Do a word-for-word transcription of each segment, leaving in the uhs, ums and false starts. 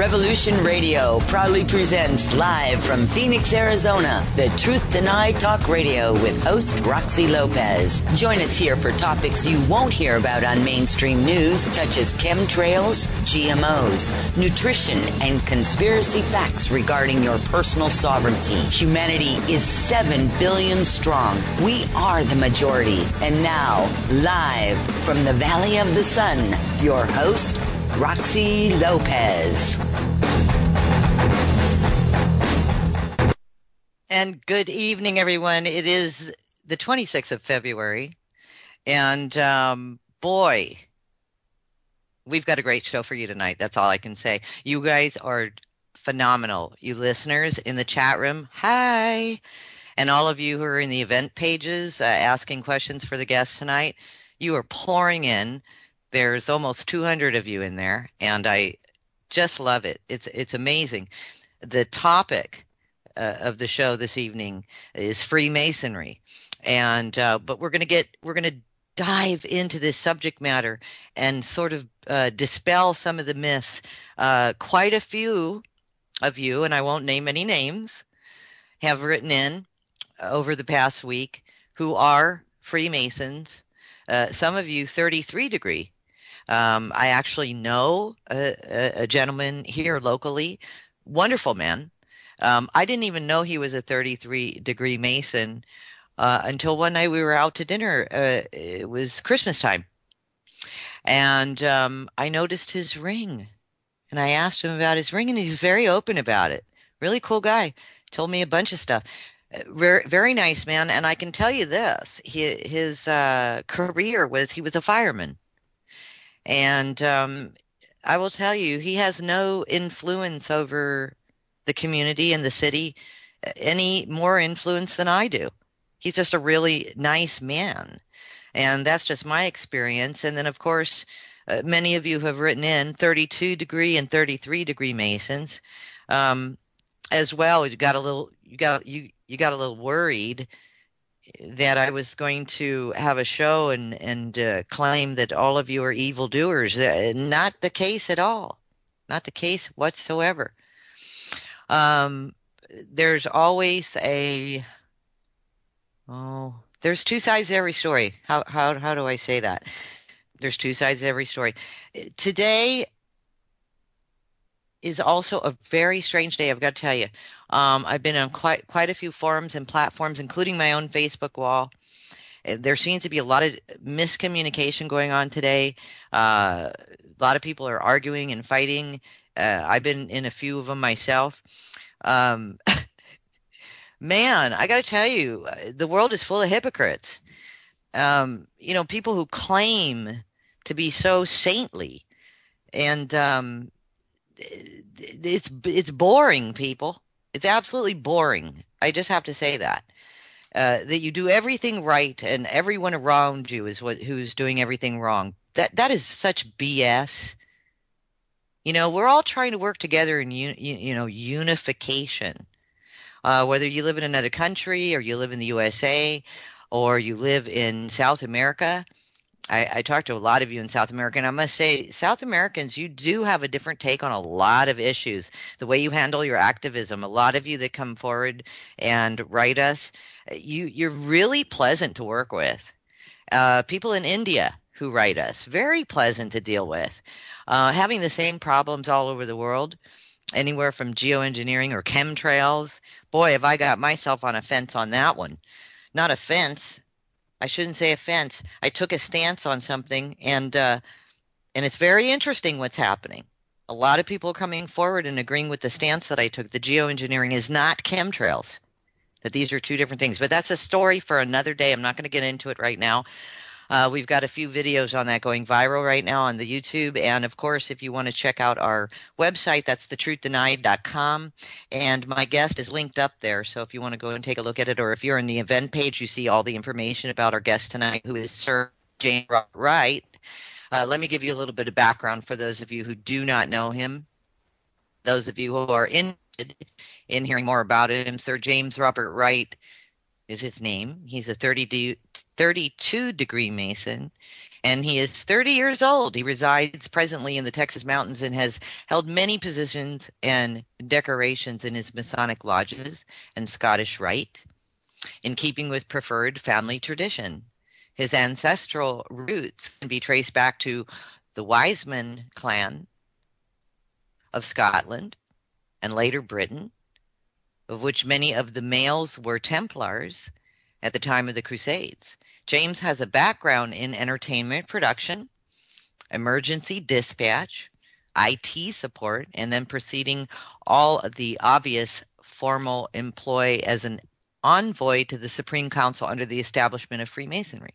Revolution Radio proudly presents live from Phoenix, Arizona, the Truth Denied Talk Radio with host Roxy Lopez. Join us here for topics you won't hear about on mainstream news, such as chemtrails, G M Os, nutrition, and conspiracy facts regarding your personal sovereignty. Humanity is seven billion strong. We are the majority. And now, live from the Valley of the Sun, your host, Roxy Lopez. And good evening, everyone. It is the twenty-sixth of February, and um, boy, we've got a great show for you tonight. That's all I can say. You guys are phenomenal. You listeners in the chat room, hi. And all of you who are in the event pages uh, asking questions for the guests tonight, you are pouring in. There's almost two hundred of you in there, and I just love it. It's it's amazing. The topic uh, of the show this evening is Freemasonry, and uh, but we're gonna get we're gonna dive into this subject matter and sort of uh, dispel some of the myths. Uh, quite a few of you, and I won't name any names, have written in over the past week who are Freemasons. Uh, some of you thirty-three degree. Um, I actually know a, a, a gentleman here locally, wonderful man. Um, I didn't even know he was a thirty-three degree Mason uh, until one night we were out to dinner. Uh, it was Christmas time. And um, I noticed his ring. And I asked him about his ring, and he's very open about it. Really cool guy. Told me a bunch of stuff. Very, very nice man. And I can tell you this, he, his uh, career was he was a fireman. And um, I will tell you, he has no influence over the community and the city, any more influence than I do. He's just a really nice man. And that's just my experience. And then, of course, uh, many of you have written in thirty-two degree and thirty-three degree Masons um, as well. You got a little, you got, you, you got a little worried that I was going to have a show and and uh, claim that all of you are evildoers. Uh, not the case at all. Not the case whatsoever. Um, there's always a oh, there's two sides to every story. How how how do I say that? There's two sides to every story. Today is also a very strange day, I've got to tell you. Um, I've been on quite quite a few forums and platforms, including my own Facebook wall. There seems to be a lot of miscommunication going on today. Uh, a lot of people are arguing and fighting. Uh, I've been in a few of them myself. Um, man, I got to tell you, the world is full of hypocrites. Um, you know, people who claim to be so saintly, and um, it's it's boring, people. It's absolutely boring. I just have to say that. Uh, that you do everything right and everyone around you is what who's doing everything wrong. That that is such B S. You know, we're all trying to work together in you, you know unification. Uh, whether you live in another country or you live in the U S A or you live in South America. I, I talked to a lot of you in South America, and I must say, South Americans, you do have a different take on a lot of issues. The way you handle your activism, a lot of you that come forward and write us, you, you're really pleasant to work with. Uh, people in India who write us, very pleasant to deal with. Uh, having the same problems all over the world, anywhere from geoengineering or chemtrails. Boy, have I got myself on a fence on that one. Not a fence. I shouldn't say offense. I took a stance on something, and uh, and it's very interesting what's happening. A lot of people are coming forward and agreeing with the stance that I took. The geoengineering is not chemtrails, that these are two different things. But that's a story for another day. I'm not going to get into it right now. Uh, we've got a few videos on that going viral right now on the YouTube. And, of course, if you want to check out our website, that's the truth denied dot com. And my guest is linked up there. So if you want to go and take a look at it, or if you're in the event page, you see all the information about our guest tonight, who is Sir James Robert Wright. Uh, let me give you a little bit of background for those of you who do not know him. Those of you who are interested in hearing more about him, Sir James Robert Wright is his name. He's a thirty thirty-two degree Mason, and he is thirty years old. He resides presently in the Texas mountains and has held many positions and decorations in his Masonic lodges and Scottish Rite, in keeping with preferred family tradition. His ancestral roots can be traced back to the Wiseman clan of Scotland and later Britain, of which many of the males were Templars at the time of the Crusades. James has a background in entertainment production, emergency dispatch, I T support, and then proceeding all of the obvious formal employ as an envoy to the Supreme Council under the establishment of Freemasonry.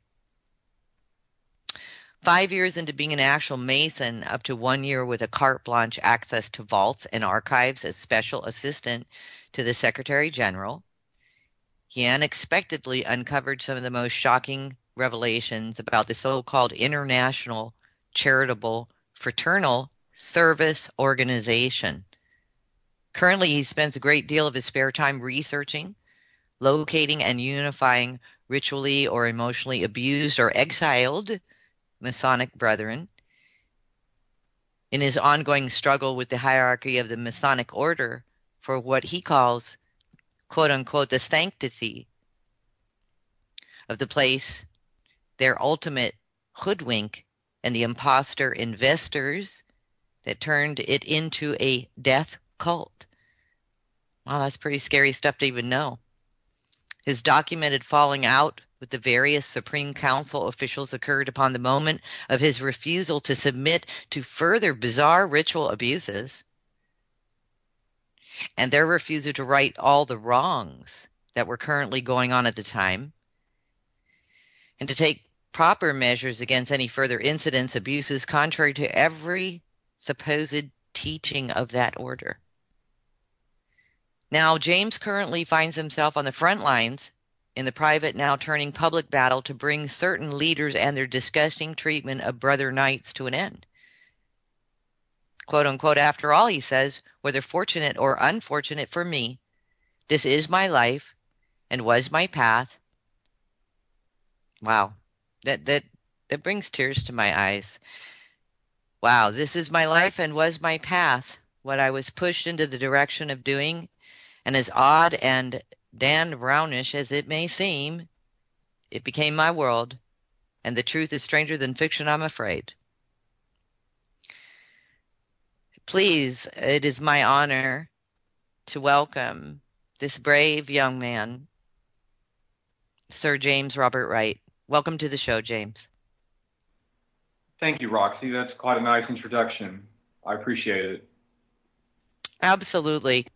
Five years into being an actual Mason, up to one year with a carte blanche access to vaults and archives as special assistant to the Secretary General, he unexpectedly uncovered some of the most shocking revelations about the so-called International Charitable Fraternal Service Organization. Currently, he spends a great deal of his spare time researching, locating, and unifying ritually or emotionally abused or exiled Masonic Brethren. In his ongoing struggle with the hierarchy of the Masonic Order for what he calls, quote unquote, the sanctity of the place, their ultimate hoodwink and the imposter investors that turned it into a death cult. Wow, that's pretty scary stuff to even know. His documented falling out with the various Supreme Council officials occurred upon the moment of his refusal to submit to further bizarre ritual abuses, and their refusal to right all the wrongs that were currently going on at the time, and to take proper measures against any further incidents, abuses contrary to every supposed teaching of that order. Now, James currently finds himself on the front lines in the private, now turning public battle to bring certain leaders and their disgusting treatment of brother knights to an end. Quote unquote, after all, he says, whether fortunate or unfortunate for me, this is my life and was my path. Wow, that, that, that brings tears to my eyes. Wow, this is my life and was my path, what I was pushed into the direction of doing, and as odd and Dan-Brownish as it may seem, it became my world, and the truth is stranger than fiction, I'm afraid. Please, it is my honor to welcome this brave young man, Sir James Robert Wright. Welcome to the show, James. Thank you, Roxy. That's quite a nice introduction. I appreciate it. Absolutely.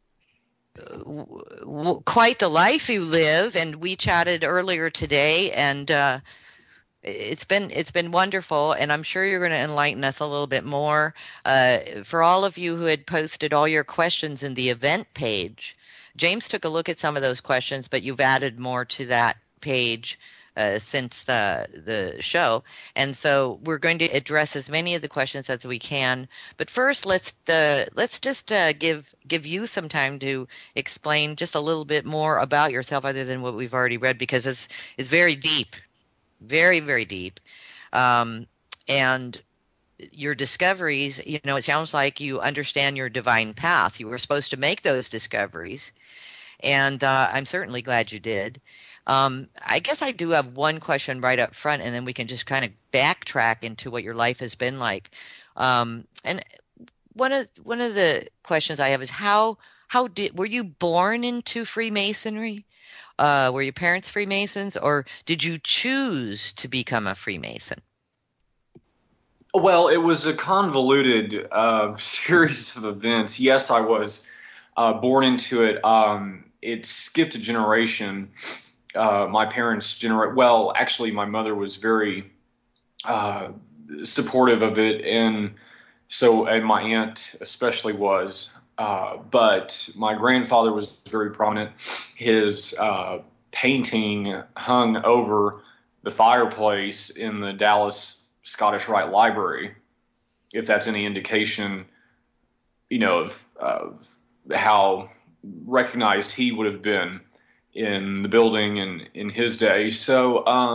Quite the life you live, and we chatted earlier today, and uh, it's been it's been wonderful, and I'm sure you're going to enlighten us a little bit more. Uh, for all of you who had posted all your questions in the event page, James took a look at some of those questions, but you've added more to that page uh, since the, the show, and so we're going to address as many of the questions as we can. But first, let's uh, let's just uh, give give you some time to explain just a little bit more about yourself, other than what we've already read, because it's it's very deep, very very deep, um, and your discoveries. You know, it sounds like you understand your divine path. You were supposed to make those discoveries, and uh, I'm certainly glad you did. Um, I guess I do have one question right up front, and then we can just kind of backtrack into what your life has been like. Um, and one of one of the questions I have is how how did were you born into Freemasonry? Uh, were your parents Freemasons, or did you choose to become a Freemason? Well, it was a convoluted uh, series of events. Yes, I was uh, born into it. Um, it skipped a generation. Uh, my parents generate well. Actually, my mother was very uh, supportive of it, and so and my aunt especially was. Uh, but my grandfather was very prominent. His uh, painting hung over the fireplace in the Dallas Scottish Rite Library, if that's any indication, you know, of, of how recognized he would have been in the building and in his day. So, um,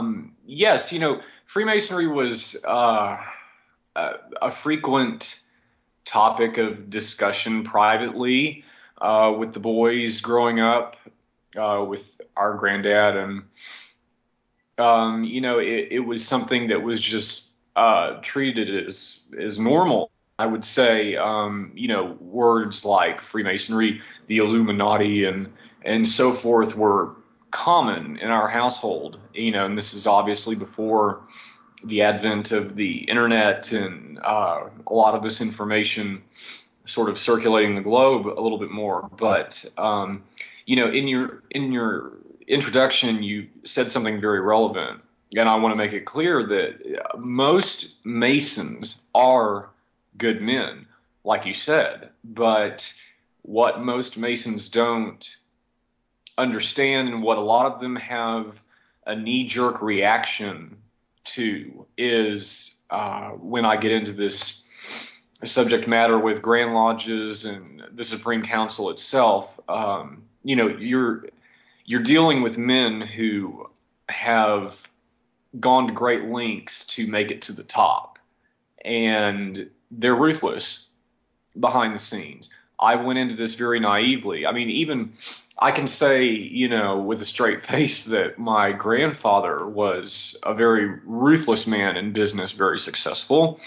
yes, you know, Freemasonry was uh, a, a frequent topic of discussion privately uh, with the boys growing up, uh, with our granddad, and um, you know, it, it was something that was just uh, treated as as normal. I would say, um, you know, words like Freemasonry, the Illuminati, and and so forth were common in our household. You know, and this is obviously before the advent of the internet and uh, a lot of this information sort of circulating the globe a little bit more. But um, you know, in your in your introduction, you said something very relevant, and I want to make it clear that most Masons are good men, like you said, but what most Masons don't understand, and what a lot of them have a knee-jerk reaction to, is uh, when I get into this subject matter with Grand Lodges and the Supreme Council itself. Um, you know, you're you're dealing with men who have gone to great lengths to make it to the top, and they're ruthless behind the scenes. I went into this very naively. I mean, even I can say, you know, with a straight face that my grandfather was a very ruthless man in business, very successful.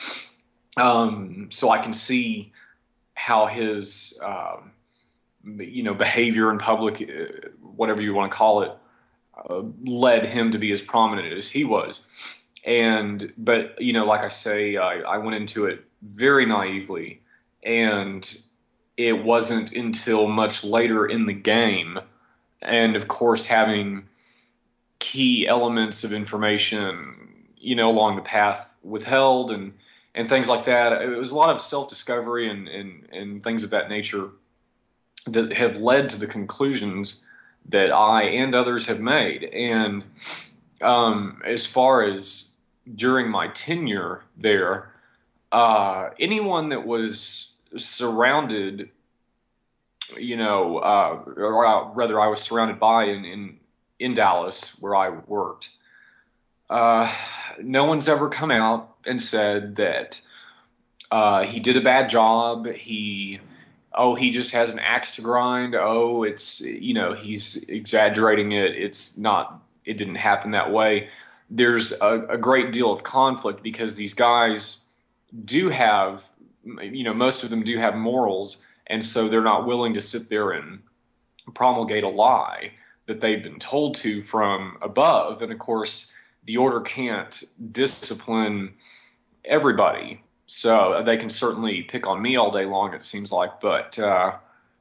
Um, so I can see how his, um, you know, behavior in public, uh, whatever you want to call it, uh, led him to be as prominent as he was. And, but, you know, like I say, I, I went into it very naively, and it wasn't until much later in the game, and of course having key elements of information, you know, along the path withheld and, and things like that. It was a lot of self-discovery and, and, and things of that nature that have led to the conclusions that I and others have made. And um, as far as during my tenure there, uh, anyone that was surrounded, you know, uh, or rather I was surrounded by in, in, in Dallas where I worked, uh, no one's ever come out and said that uh, he did a bad job. He, oh, he just has an axe to grind. Oh, it's, you know, he's exaggerating it. It's not, it didn't happen that way. There's a, a great deal of conflict because these guys do have, you know, most of them do have morals, and so they're not willing to sit there and promulgate a lie that they've been told to from above. And of course, the order can't discipline everybody, so they can certainly pick on me all day long, it seems like, but uh,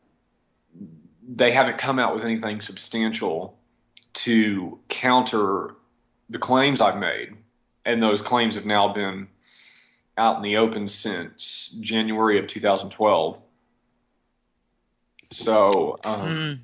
they haven't come out with anything substantial to counter the claims I've made, and those claims have now been out in the open since January of two thousand twelve. So, um, mm.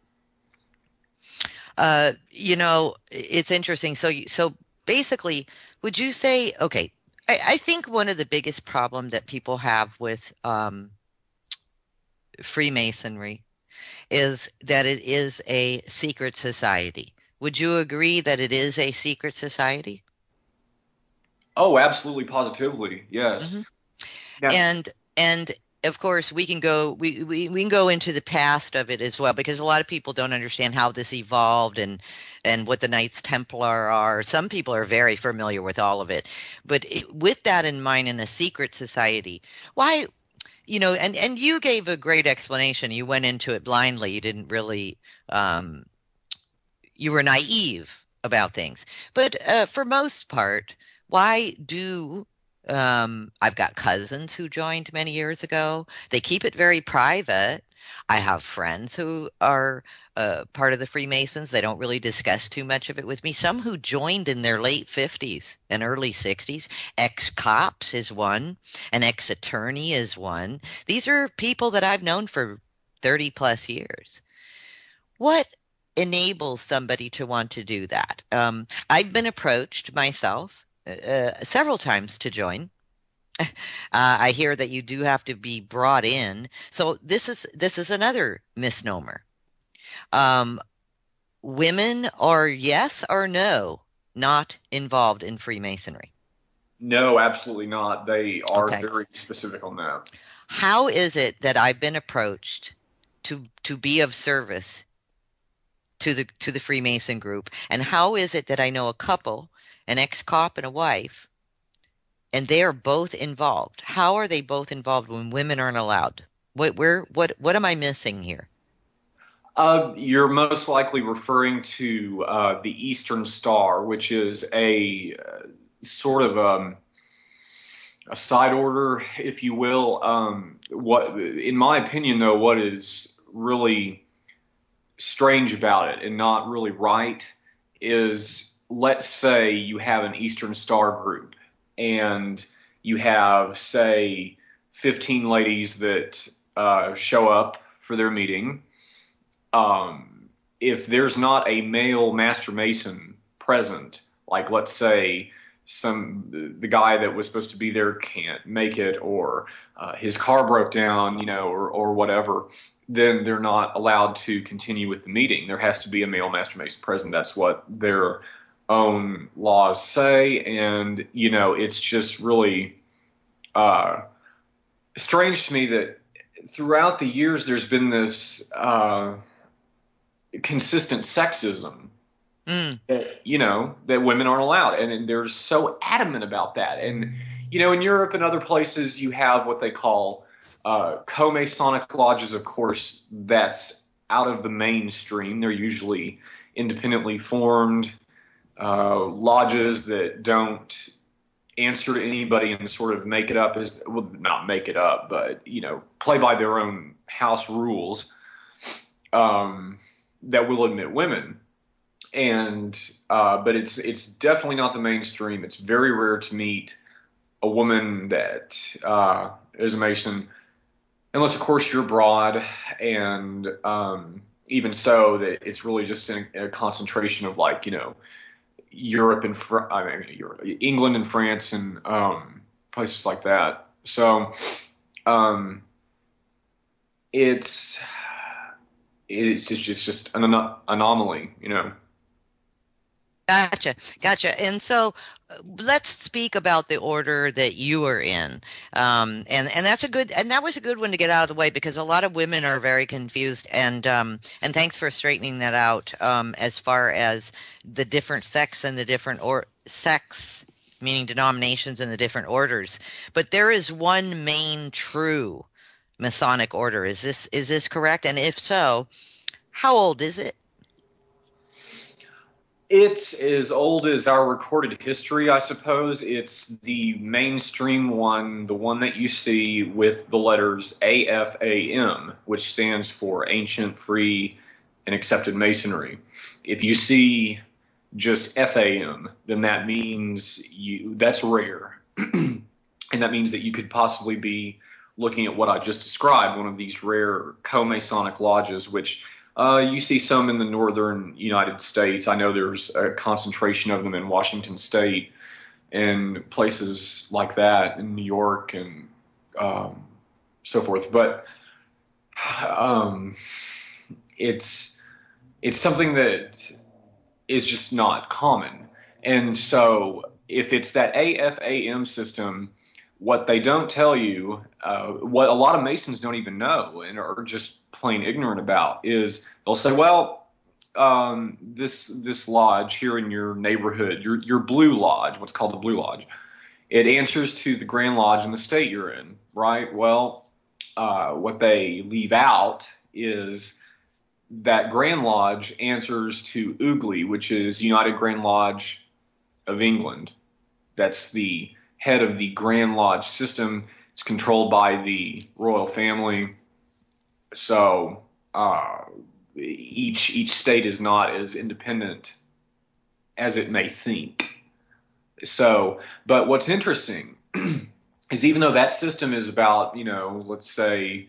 uh, you know, it's interesting. So, you, so basically, would you say, okay, I, I think one of the biggest problem that people have with um, Freemasonry is that it is a secret society. Would you agree that it is a secret society? Oh, absolutely, positively, yes. Mm-hmm. Now, and and of course, we can go we, we we can go into the past of it as well, because a lot of people don't understand how this evolved and and what the Knights Templar are. Some people are very familiar with all of it, but it, with that in mind, in a secret society, why, you know, and and you gave a great explanation. You went into it blindly. You didn't really. Um, you were naive about things, but uh, for most part, why do Um, I've got cousins who joined many years ago. They keep it very private. I have friends who are uh, part of the Freemasons. They don't really discuss too much of it with me. Some who joined in their late fifties and early sixties. Ex-cops is one. An ex-attorney is one. These are people that I've known for thirty plus years. What enables somebody to want to do that? Um, I've been approached myself Uh, several times to join. Uh, I hear that you do have to be brought in. So this is this is another misnomer. Um, women are yes or no not involved in Freemasonry? No, absolutely not. They are Okay. very specific on that. How is it that I've been approached to to be of service to the to the Freemason group, and how is it that I know a couple, an ex-cop and a wife, and they are both involved? How are they both involved when women aren't allowed? What where what what am I missing here? Uh, you're most likely referring to uh, the Eastern Star, which is a uh, sort of um, a side order, if you will. Um, what, in my opinion, though, what is really strange about it and not really right is, let's say you have an Eastern Star group and you have, say, fifteen ladies that uh, show up for their meeting. Um, if there's not a male Master Mason present, like let's say some the, the guy that was supposed to be there can't make it, or uh, his car broke down, you know, or or whatever, then they're not allowed to continue with the meeting. There has to be a male Master Mason present. That's what their own laws say, and you know, it's just really uh, strange to me that throughout the years there's been this uh, consistent sexism. Mm. That, you know, that women aren't allowed, and, and they're so adamant about that. And you know, in Europe and other places, you have what they call uh, co-Masonic lodges. Of course, that's out of the mainstream. They're usually independently formed uh, lodges that don't answer to anybody and sort of make it up as well, not make it up, but you know, play by their own house rules. Um, that will admit women. And uh, but it's it's definitely not the mainstream. It's very rare to meet a woman that uh, is a Mason, unless of course you're broad. And um, even so, that it's really just a, a concentration of, like, you know, Europe and Fr- I mean Europe, England and France and um, places like that. So um, it's it's just, it's just an anom- anomaly, you know. Gotcha, gotcha. And so uh, let's speak about the order that you are in. Um, and, and that's a good, and that was a good one to get out of the way, because a lot of women are very confused. And, um, and thanks for straightening that out, um, as far as the different sects and the different or sects, meaning denominations and the different orders. But there is one main true Masonic order. Is this, is this correct? And if so, how old is it? It's as old as our recorded history, I suppose. It's the mainstream one, the one that you see with the letters A F A M, which stands for Ancient, Free, and Accepted Masonry. If you see just F A M, then that means you that's rare. And that means that you could possibly be looking at what I just described, one of these rare co-Masonic lodges, which Uh, you see some in the northern United States. I know there's a concentration of them in Washington State and places like that in New York and um, so forth. But um, it's it's something that is just not common. And so if it's that A F A M system, what they don't tell you, uh, what a lot of Masons don't even know and are just plain ignorant about, is they'll say, well, um, this this lodge here in your neighborhood, your your Blue Lodge, what's called the Blue Lodge, it answers to the Grand Lodge in the state you're in, right? Well, uh, what they leave out is that Grand Lodge answers to U G L I, which is United Grand Lodge of England. That's the head of the Grand Lodge system. It's controlled by the royal family. So uh, each each state is not as independent as it may think. So, but what's interesting is, even though that system is about, you know, let's say,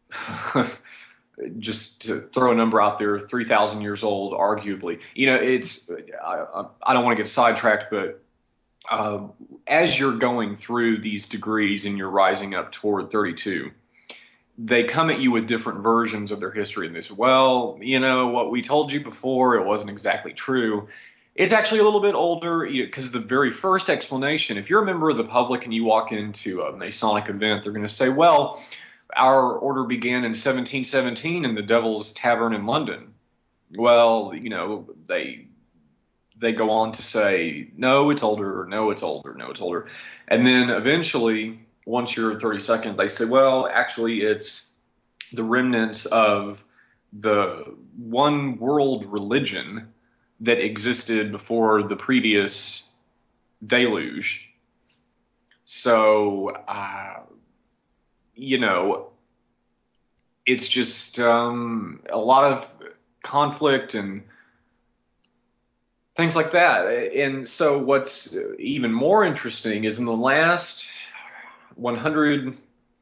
just to throw a number out there, three thousand years old, arguably, you know, it's, I, I don't want to get sidetracked, but Uh, as you're going through these degrees and you're rising up toward thirty-two, they come at you with different versions of their history. And they say, well, you know, what we told you before, it wasn't exactly true. It's actually a little bit older because the very first explanation, if you're a member of the public and you walk into a Masonic event, they're going to say, well, our order began in seventeen seventeen in the Devil's Tavern in London. Well, you know, they they go on to say, no, it's older, no, it's older, no, it's older. And then eventually, once you're thirty-second, they say, well, actually, it's the remnants of the one world religion that existed before the previous deluge. So, uh, you know, it's just um, a lot of conflict and things like that. And so what's even more interesting is in the last one hundred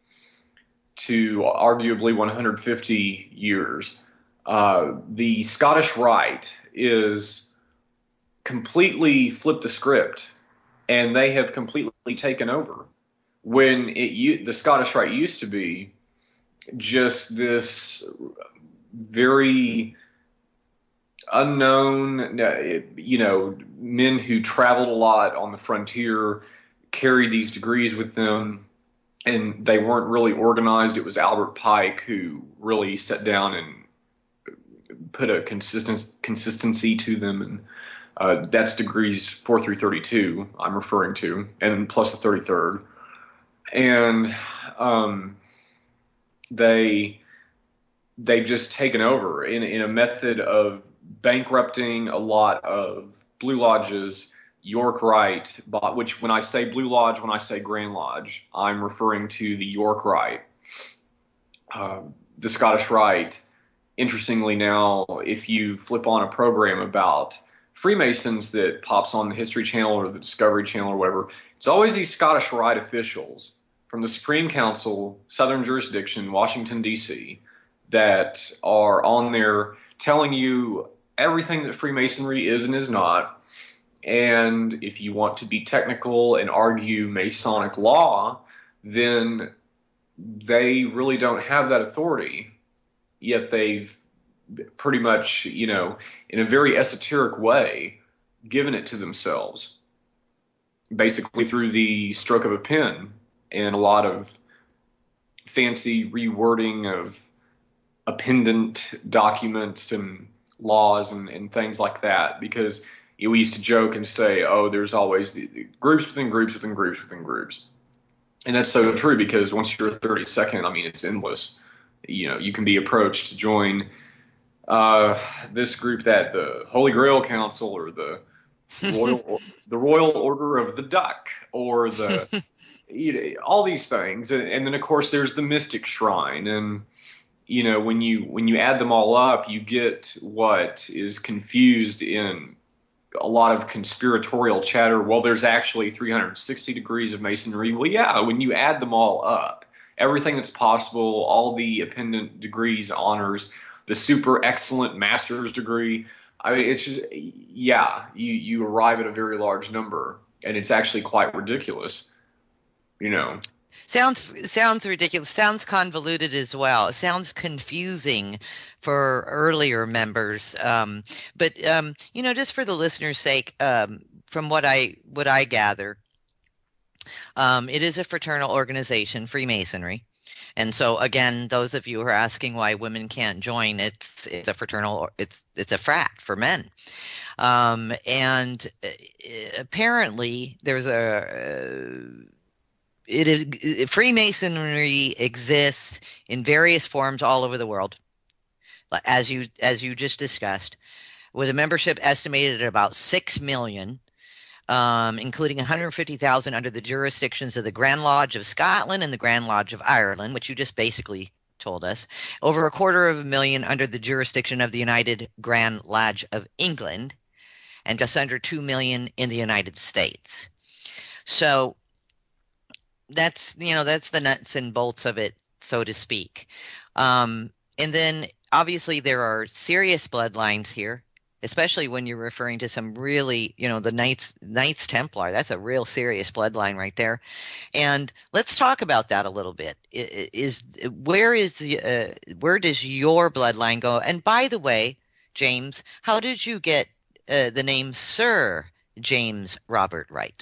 to arguably one hundred fifty years, uh, the Scottish Rite is completely flipped the script, and they have completely taken over. When it the Scottish Rite used to be just this very unknown, you know, men who traveled a lot on the frontier, carried these degrees with them, and they weren't really organized. It was Albert Pike who really sat down and put a consistent consistency to them, and uh, that's degrees four through thirty-two I'm referring to, and plus the thirty-third. And um, they they've just taken over in in a method of bankrupting a lot of Blue Lodges, York Rite, which when I say Blue Lodge, when I say Grand Lodge, I'm referring to the York Rite. Uh, the Scottish Rite, interestingly now, if you flip on a program about Freemasons that pops on the History Channel or the Discovery Channel or whatever, it's always these Scottish Rite officials from the Supreme Council, Southern Jurisdiction, Washington, D C, that are on there telling you everything that Freemasonry is and is not. And if you want to be technical and argue Masonic law, then they really don't have that authority. Yet they've pretty much, you know, in a very esoteric way, given it to themselves, basically through the stroke of a pen and a lot of fancy rewording of appendant documents and laws and, and things like that. Because we used to joke and say, oh, there's always the, the groups within groups within groups within groups. And that's so true, because once you're thirty-second, I mean, it's endless. You know, you can be approached to join uh, this group, that the Holy Grail Council, or the Royal the Royal Order of the Duck, or the you know, all these things, and, and then of course there's the Mystic Shrine, and you know when you when you add them all up, you get what is confused in a lot of conspiratorial chatter. Well, there's actually three hundred sixty degrees of Masonry. Well, yeah, when you add them all up, everything that's possible, all the appendant degrees, honors, the super excellent master's degree, I mean, it's just, yeah, you, you arrive at a very large number, and it's actually quite ridiculous, you know. Sounds sounds ridiculous. Sounds convoluted as well. It sounds confusing for earlier members. Um, but um, you know, just for the listener's sake, um, from what I what I gather, um, it is a fraternal organization, Freemasonry. And so again, those of you who are asking why women can't join, it's it's a fraternal, it's it's a frat for men. Um, and apparently there's a uh, It is, Freemasonry exists in various forms all over the world, as you as you just discussed, with a membership estimated at about six million, um, including one hundred fifty thousand under the jurisdictions of the Grand Lodge of Scotland and the Grand Lodge of Ireland, which you just basically told us, over a quarter of a million under the jurisdiction of the United Grand Lodge of England, and just under two million in the United States. So that's, you know, that's the nuts and bolts of it, so to speak. Um, and then obviously there are serious bloodlines here, especially when you're referring to some really, you know, the Knights, Knights Templar. That's a real serious bloodline right there. And let's talk about that a little bit. Is where is uh, where does your bloodline go? And by the way, James, how did you get uh, the name Sir James Robert Wright?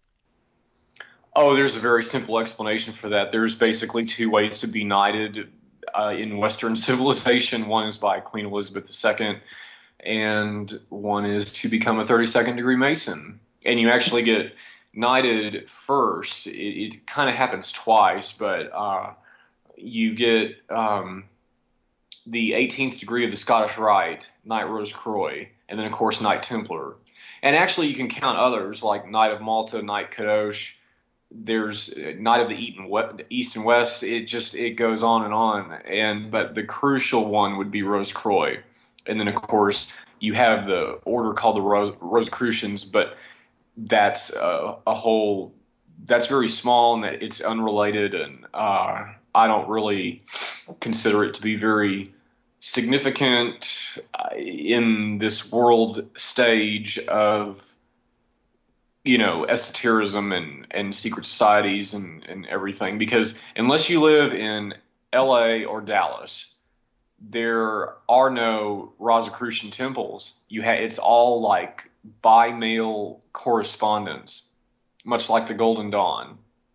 Oh, there's a very simple explanation for that. There's basically two ways to be knighted uh, in Western civilization. One is by Queen Elizabeth the Second, and one is to become a thirty-second degree Mason. And you actually get knighted first. It, it kind of happens twice, but uh, you get um, the eighteenth degree of the Scottish Rite, Knight Rose Croix, and then, of course, Knight Templar. And actually, you can count others like Knight of Malta, Knight Kadosh. There's Knight of the East and West. It just it goes on and on. And but the crucial one would be Rose Croix. And then, of course, you have the order called the Rose, Rosicrucians, but that's uh, a whole, that's very small and that it's unrelated. And uh, I don't really consider it to be very significant uh, in this world stage of, you know, esotericism and, and secret societies and, and everything. Because unless you live in L A or Dallas, there are no Rosicrucian temples. You ha- it's all like by mail correspondence, much like the Golden Dawn.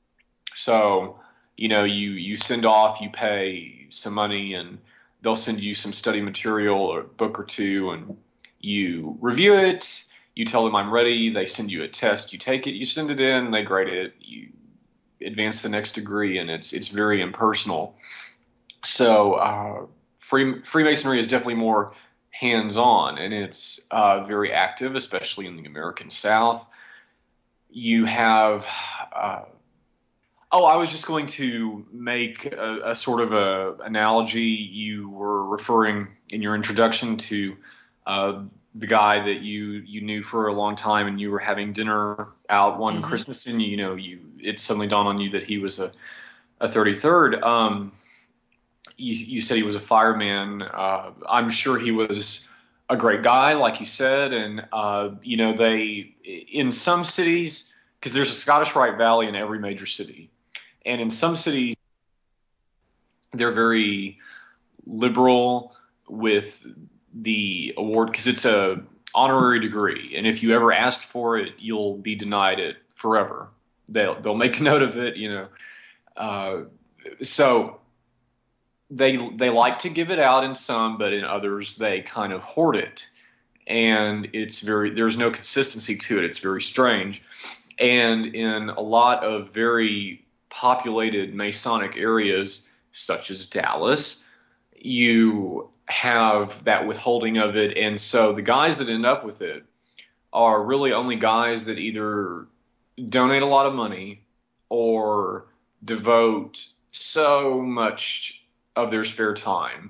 So, you know, you, you send off, you pay some money, and they'll send you some study material or a book or two, and you review it. You tell them I'm ready. They send you a test. You take it. You send it in. They grade it. You advance the next degree, and it's it's very impersonal. So uh, free, Freemasonry is definitely more hands-on, and it's uh, very active, especially in the American South. You have uh, oh, I was just going to make a, a sort of a analogy. You were referring in your introduction to uh, the guy that you you knew for a long time, and you were having dinner out one mm-hmm. Christmas, and you know you it suddenly dawned on you that he was a a thirty-third. Um, you, you said he was a fireman. Uh, I'm sure he was a great guy, like you said, and uh, you know they in some cities, because there's a Scottish Rite Valley in every major city, and in some cities they're very liberal with the award because it's a honorary degree, and if you ever ask for it, you'll be denied it forever. They'll they'll make a note of it, you know. Uh, so they they like to give it out in some, but in others they kind of hoard it, and it's very there's no consistency to it. It's very strange, and in a lot of very populated Masonic areas, such as Dallas, you have that withholding of it, and so the guys that end up with it are really only guys that either donate a lot of money or devote so much of their spare time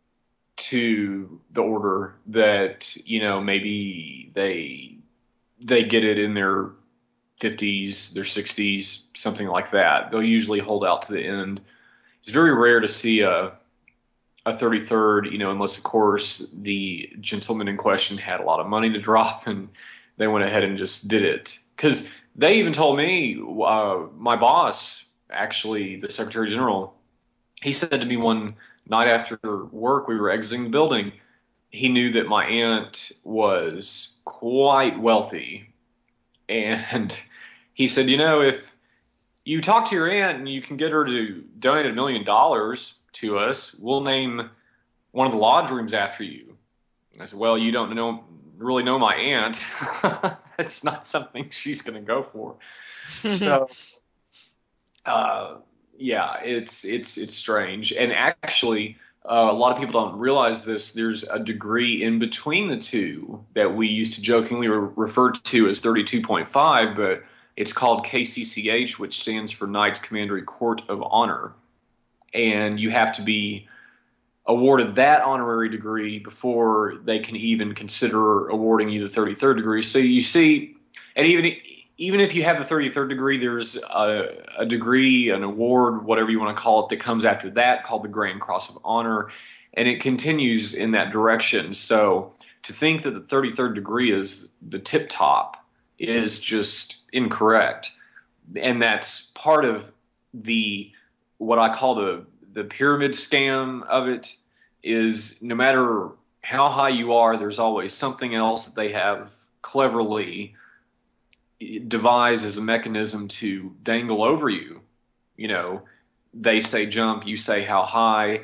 to the order that, you know, maybe they they get it in their fifties, their sixties, something like that. They'll usually hold out to the end. It's very rare to see a a thirty-third, you know, unless, of course, the gentleman in question had a lot of money to drop and they went ahead and just did it. Because they even told me, uh, my boss, actually, the Secretary General, he said to me one night after work, we were exiting the building, he knew that my aunt was quite wealthy. And he said, you know, if you talk to your aunt and you can get her to donate a million dollars to us, we'll name one of the lodge rooms after you. And I said, well, you don't know really know my aunt. That's not something she's going to go for. So, uh, yeah, it's it's it's strange. And actually, uh, a lot of people don't realize this. There's a degree in between the two that we used to jokingly re- refer to as thirty-two point five, but it's called K C C H, which stands for Knights Commandery Court of Honor. And you have to be awarded that honorary degree before they can even consider awarding you the thirty-third degree. So you see, and even even if you have the thirty-third degree, there's a, a degree, an award, whatever you want to call it, that comes after that called the Grand Cross of Honor, and it continues in that direction. So to think that the thirty-third degree is the tip top is just incorrect, and that's part of the what I call the the pyramid scam of it. Is no matter how high you are, there's always something else that they have cleverly devised as a mechanism to dangle over you. You know, they say jump, you say how high.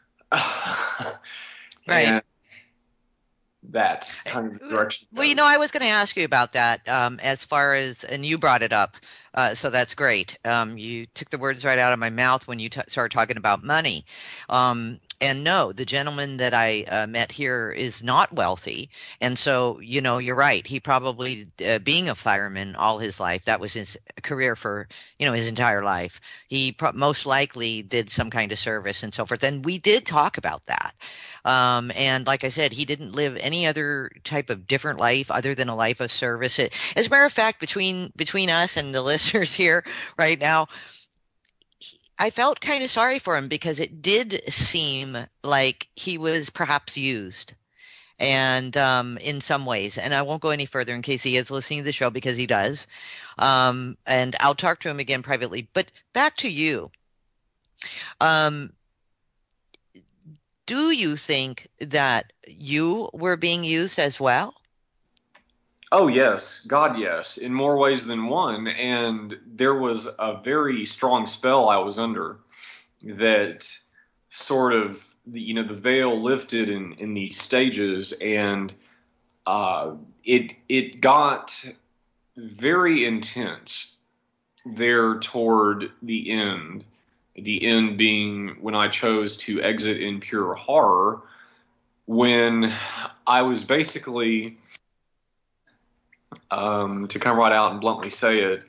Right. And that's kind of the direction. Well, you know, I was going to ask you about that um, as far as, and you brought it up, uh, so that's great. Um, you took the words right out of my mouth when you t- started talking about money. Um, and no, the gentleman that I uh, met here is not wealthy. And so, you know, you're right. He probably, uh, being a fireman all his life, that was his career for, you know, his entire life. He pro- most likely did some kind of service and so forth. And we did talk about that. Um, and like I said, he didn't live any other type of different life other than a life of service. It, as a matter of fact, between between us and the listeners here right now, I felt kind of sorry for him because it did seem like he was perhaps used, and um, in some ways. And I won't go any further in case he is listening to the show, because he does. Um, and I'll talk to him again privately. But back to you. Um, do you think that you were being used as well? Oh, yes. God, yes. In more ways than one. And there was a very strong spell I was under that sort of, the, you know, the veil lifted in, in these stages, and uh, it it got very intense there toward the end. The end being when I chose to exit in pure horror, when I was basically... Um, to come right out and bluntly say it,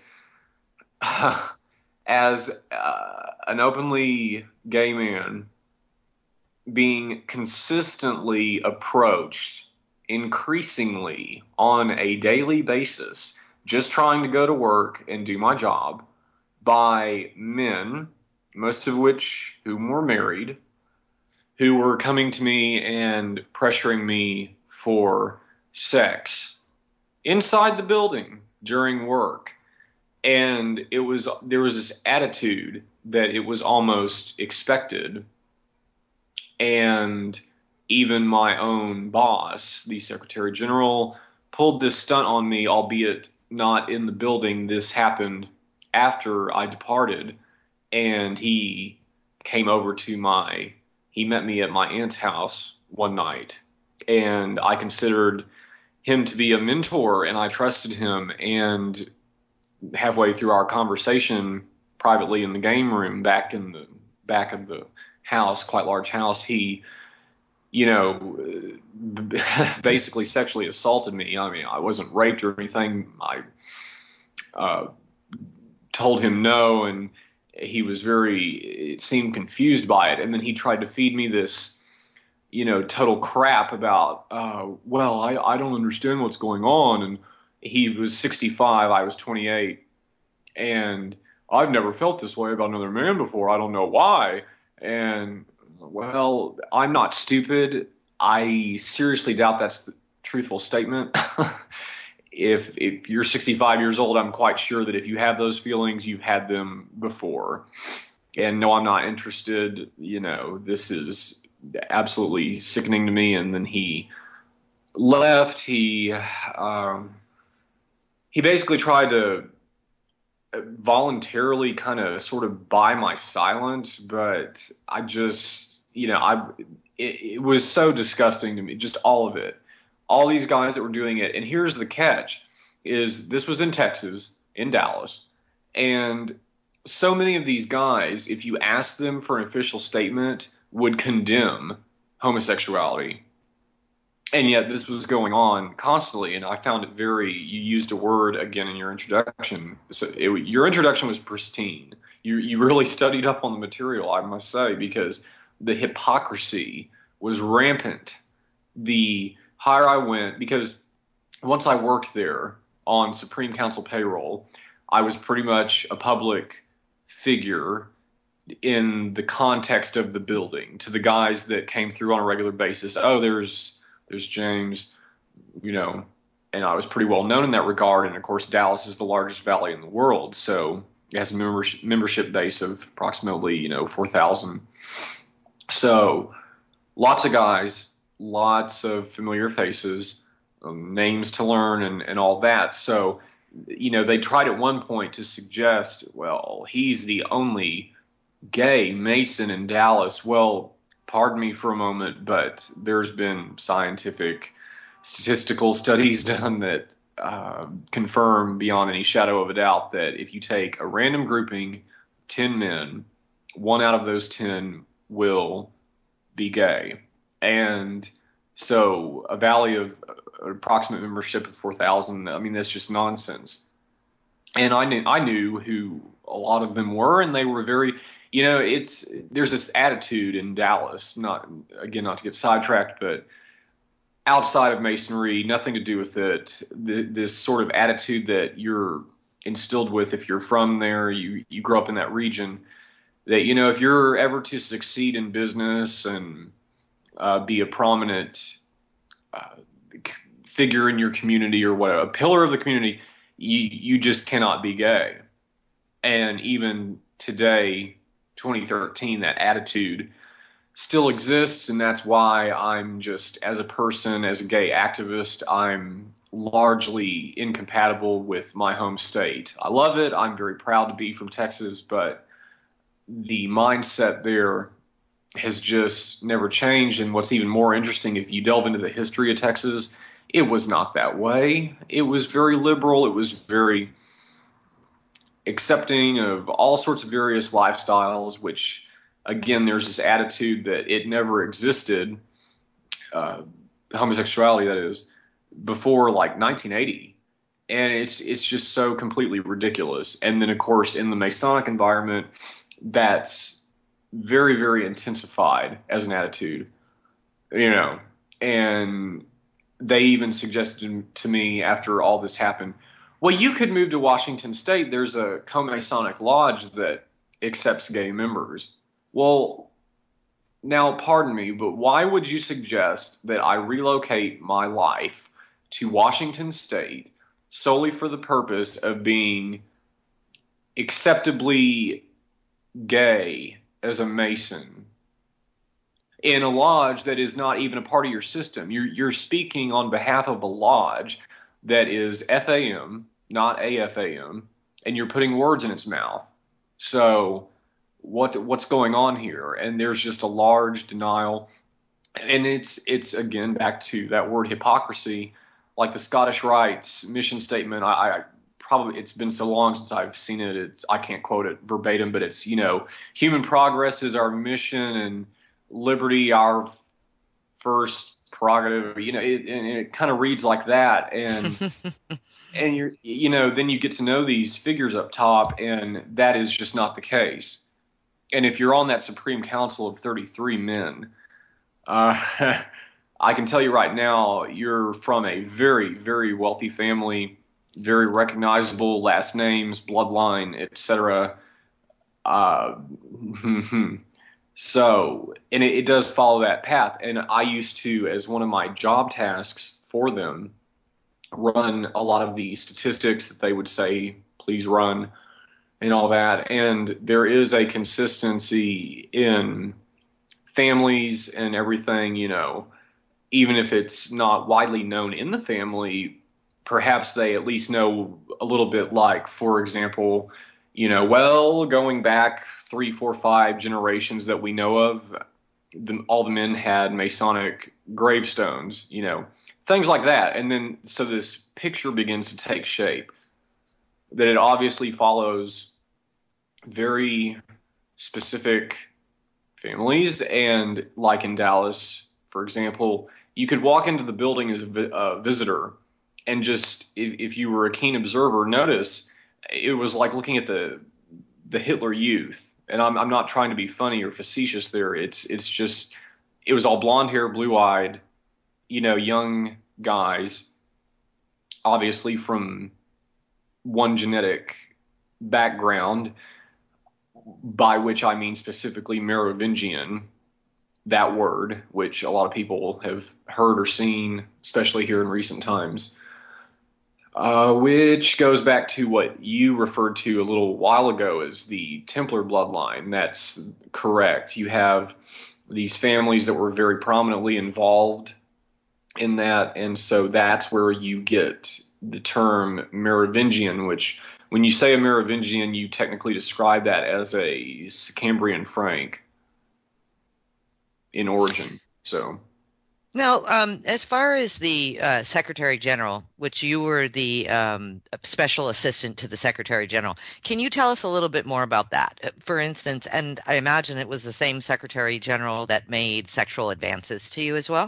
as uh, an openly gay man, being consistently approached, increasingly on a daily basis, just trying to go to work and do my job, by men, most of which whom were married, who were coming to me and pressuring me for sex inside the building during work. And it was, there was this attitude that it was almost expected. And even my own boss, the Secretary General, pulled this stunt on me, albeit not in the building. This happened after I departed, and he came over to my, he met me at my aunt's house one night, and I considered him to be a mentor, and I trusted him. And halfway through our conversation privately in the game room back in the back of the house, quite large house, he, you know, basically sexually assaulted me. I mean, I wasn't raped or anything. I uh, told him no, and he was very, it seemed confused by it. And then he tried to feed me this, you know, total crap about, uh, well, I, I don't understand what's going on. And he was sixty-five, I was twenty-eight, and I've never felt this way about another man before. I don't know why. And, well, I'm not stupid. I seriously doubt that's the truthful statement. if if you're sixty-five years old, I'm quite sure that if you have those feelings, you've had them before. And no, I'm not interested. You know, this is absolutely sickening to me. And then he left. He um, he basically tried to voluntarily kind of sort of buy my silence, but I just, you know, I it, it was so disgusting to me, just all of it. All these guys that were doing it. And here's the catch, is this was in Texas, in Dallas, and so many of these guys, if you asked them for an official statement, would condemn homosexuality. And yet this was going on constantly, and I found it very, you used a word again in your introduction. So it, your introduction was pristine. You, you really studied up on the material, I must say, because the hypocrisy was rampant. The higher I went, because once I worked there on Supreme Council payroll, I was pretty much a public figure in the context of the building to the guys that came through on a regular basis. Oh, there's there's James, you know, and I was pretty well known in that regard. And of course, Dallas is the largest valley in the world, so it has a membership membership base of approximately, you know, four thousand. So lots of guys, lots of familiar faces, um, names to learn, and, and all that. So, you know, they tried at one point to suggest, well, he's the only gay Mason in Dallas. Well, pardon me for a moment, but there's been scientific, statistical studies done that uh, confirm beyond any shadow of a doubt that if you take a random grouping, ten men, one out of those ten will be gay. And so a valley of uh, approximate membership of four thousand, I mean, that's just nonsense. And I knew, I knew who a lot of them were, and they were very, you know, it's, there's this attitude in Dallas, not, again, not to get sidetracked, but outside of Masonry, nothing to do with it, the, this sort of attitude that you're instilled with if you're from there, you, you grow up in that region, that, you know, if you're ever to succeed in business and uh, be a prominent uh, figure in your community or whatever, a pillar of the community, you, you just cannot be gay. And even today, twenty thirteen, that attitude still exists, and that's why I'm just, as a person, as a gay activist, I'm largely incompatible with my home state. I love it. I'm very proud to be from Texas, but the mindset there has just never changed. And what's even more interesting, if you delve into the history of Texas, it was not that way. It was very liberal. It was very accepting of all sorts of various lifestyles, which, again, there's this attitude that it never existed, uh, homosexuality, that is, before like nineteen eighty. And it's it's just so completely ridiculous. And then, of course, in the Masonic environment, that's very, very intensified as an attitude, you know. And they even suggested to me after all this happened, well, you could move to Washington State. There's a co-Masonic lodge that accepts gay members. Well, now, pardon me, but why would you suggest that I relocate my life to Washington State solely for the purpose of being acceptably gay as a Mason in a lodge that is not even a part of your system? You're, you're speaking on behalf of a lodge that is F A M, not A F A M, and you're putting words in its mouth. So what what's going on here? And there's just a large denial. And it's, it's again, back to that word hypocrisy, like the Scottish Rite's mission statement. I, I probably, it's been so long since I've seen it, it's, I can't quote it verbatim, but it's, you know, human progress is our mission and liberty our first prerogative, you know, it, and it kind of reads like that. And, and you're, you know, then you get to know these figures up top, and that is just not the case. And if you're on that Supreme Council of thirty-three men, uh, I can tell you right now, you're from a very, very wealthy family, very recognizable last names, bloodline, et cetera. Uh, so, and it, it does follow that path. And I used to, as one of my job tasks for them, run a lot of the statistics that they would say, please run, and all that. And there is a consistency in families and everything, you know, even if it's not widely known in the family, perhaps they at least know a little bit, like, for example, you know, well, going back three, four, five generations that we know of, the, all the men had Masonic gravestones, you know, things like that. And then so this picture begins to take shape, that it obviously follows very specific families. And like in Dallas, for example, you could walk into the building as a vi- uh, visitor and just, if, if you were a keen observer, notice it was like looking at the the Hitler Youth. And I'm I'm not trying to be funny or facetious there. It's it's just, it was all blonde hair, blue eyed, you know, young guys, obviously from one genetic background, by which I mean specifically Merovingian, that word, which a lot of people have heard or seen, especially here in recent times. Uh, which goes back to what you referred to a little while ago as the Templar bloodline. That's correct. You have these families that were very prominently involved in that. And so that's where you get the term Merovingian, which when you say a Merovingian, you technically describe that as a Cambrian Frank in origin. So now, um, as far as the uh, Secretary General, which you were the um, special assistant to the Secretary General, can you tell us a little bit more about that? For instance, and I imagine it was the same Secretary General that made sexual advances to you as well?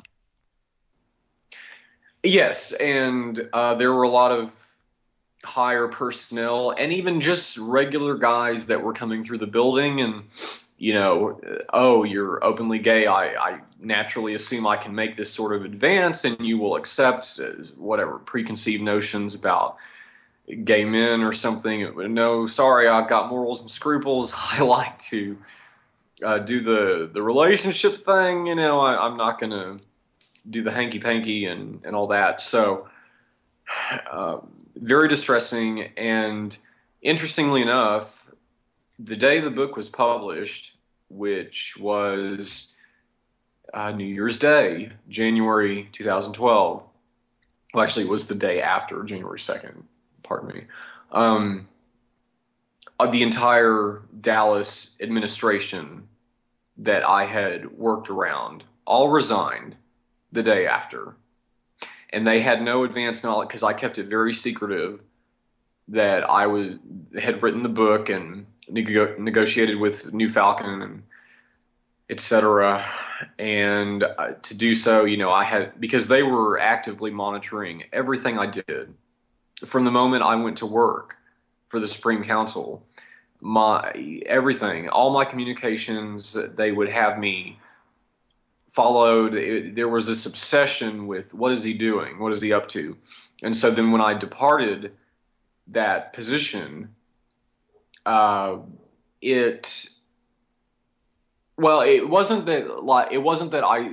Yes, and uh, there were a lot of higher personnel and even just regular guys that were coming through the building and, you know, oh, you're openly gay. I, I naturally assume I can make this sort of advance and you will accept whatever preconceived notions about gay men or something. No, sorry, I've got morals and scruples. I like to uh, do the, the relationship thing. You know, I, I'm not going to do the hanky-panky and, and all that. So uh, very distressing. And interestingly enough, the day the book was published, which was uh, New Year's Day, January two thousand twelve. Well, actually, it was the day after, January second, pardon me. Um, uh, the entire Dallas administration that I had worked around all resigned the day after. And they had no advance knowledge, because I kept it very secretive, that I was had written the book and nego- negotiated with New Falcon and et cetera. And uh, to do so, you know, I had, because they were actively monitoring everything I did from the moment I went to work for the Supreme Council. My everything, all my communications, they would have me followed. It, there was this obsession with what is he doing, what is he up to. And so then when I departed that position, uh, it well, it wasn't that like it wasn't that I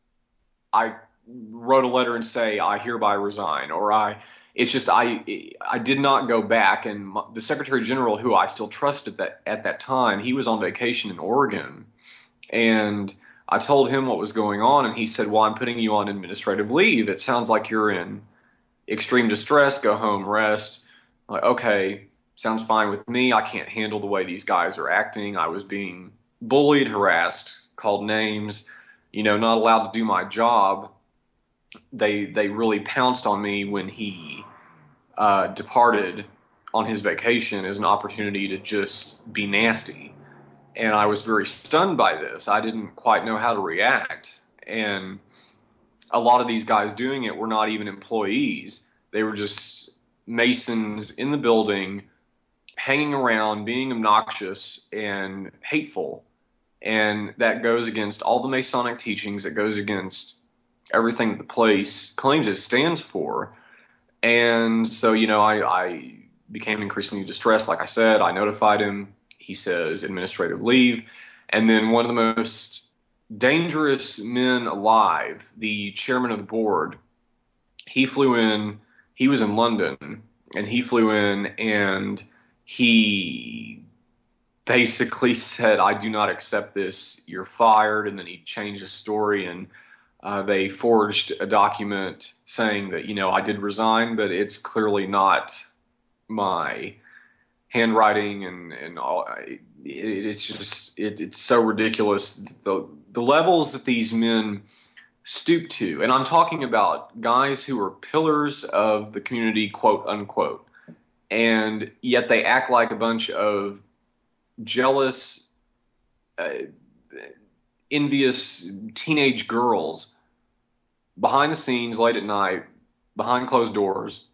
I wrote a letter and say I hereby resign, or I. It's just I I did not go back, and my, the Secretary General, who I still trusted that at that time, he was on vacation in Oregon, and I told him what was going on, and he said, "Well, I'm putting you on administrative leave. It sounds like you're in extreme distress. Go home, rest." I'm like, okay, sounds fine with me. I can't handle the way these guys are acting. I was being bullied, harassed, called names, you know, not allowed to do my job. They they really pounced on me when he uh, departed on his vacation as an opportunity to just be nasty. And I was very stunned by this. I didn't quite know how to react. And a lot of these guys doing it were not even employees. They were just Masons in the building, hanging around, being obnoxious and hateful. And that goes against all the Masonic teachings. It goes against everything that the place claims it stands for. And so, you know, I, I became increasingly distressed. Like I said, I notified him. He says administrative leave. And then one of the most dangerous men alive, the chairman of the board, he flew in. He was in London, and he flew in, and he basically said, "I do not accept this. You're fired." And then he changed his story, and uh, they forged a document saying that, you know, I did resign, but it's clearly not my handwriting, and and all. It, it's just it, it's so ridiculous, the the levels that these men stoop to. And I'm talking about guys who are pillars of the community, quote unquote, and yet they act like a bunch of jealous, uh, envious teenage girls behind the scenes late at night, behind closed doors.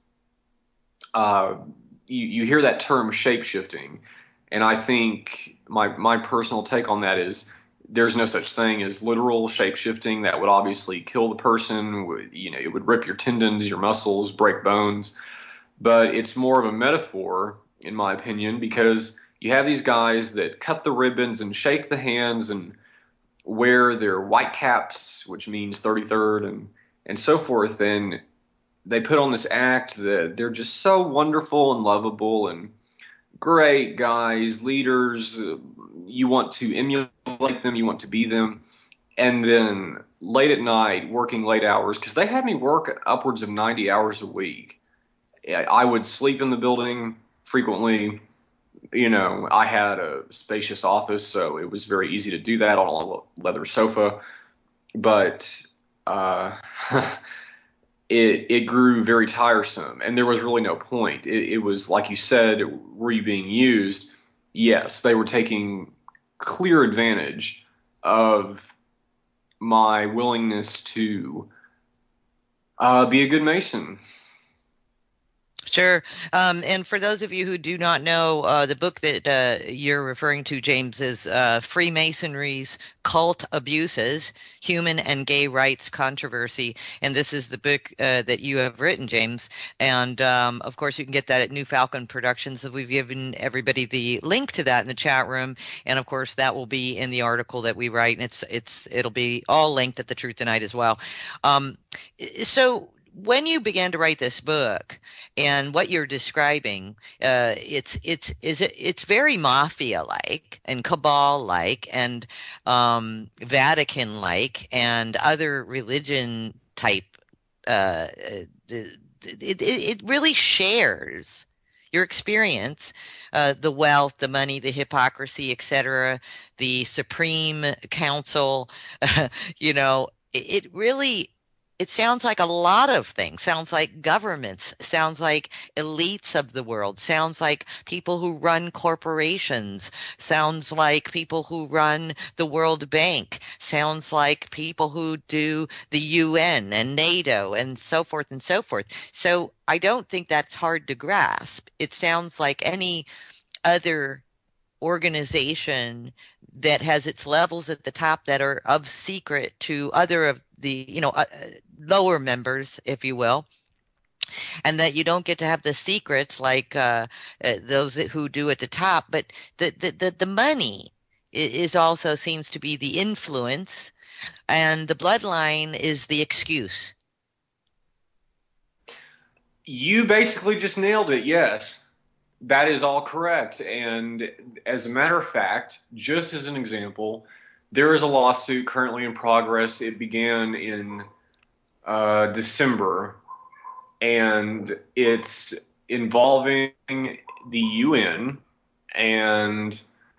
Uh, you, you hear that term shape-shifting, and I think my my personal take on that is there's no such thing as literal shape-shifting. That would obviously kill the person. Would, you know, it would rip your tendons, your muscles, break bones. But it's more of a metaphor, in my opinion, because you have these guys that cut the ribbons and shake the hands and wear their white caps, which means thirty-third, and, and so forth. And they put on this act that they're just so wonderful and lovable and great guys, leaders. You want to emulate them. You want to be them. and then late at night, working late hours, because they had me work upwards of ninety hours a week. I would sleep in the building frequently. You know, I had a spacious office, so it was very easy to do that on a leather sofa. But uh, it it grew very tiresome, and there was really no point. It, it was, like you said, were you being used? Yes, they were taking clear advantage of my willingness to uh, be a good Mason. Sure. Um, and for those of you who do not know, uh, the book that uh, you're referring to, James, is uh, Freemasonry's Cult Abuses, Human and Gay Rights Controversy. And this is the book uh, that you have written, James. And um, of course, you can get that at New Falcon Productions. We've given everybody the link to that in the chat room. And of course, that will be in the article that we write. And it's it's it'll be all linked at The Truth Tonight as well. Um, so when you began to write this book and what you're describing, uh, it's it's is it it's very mafia-like and cabal-like and um, Vatican-like and other religion type. Uh, it, it, it really shares your experience, uh, the wealth, the money, the hypocrisy, et cetera, the Supreme Council. Uh, you know, it, it really. It sounds like a lot of things. Sounds like governments. Sounds like elites of the world. Sounds like people who run corporations. Sounds like people who run the World Bank. Sounds like people who do the U N and NATO and so forth and so forth. So I don't think that's hard to grasp. It sounds like any other organization that has its levels at the top that are of secret to other of the, you know, uh, lower members, if you will, and that you don't get to have the secrets like uh, uh, those that, who do at the top. But the, the, the, the money is also seems to be the influence, and the bloodline is the excuse. You basically just nailed it, yes. That is all correct. And as a matter of fact, just as an example, there is a lawsuit currently in progress. It began in uh, December, and it's involving the U N and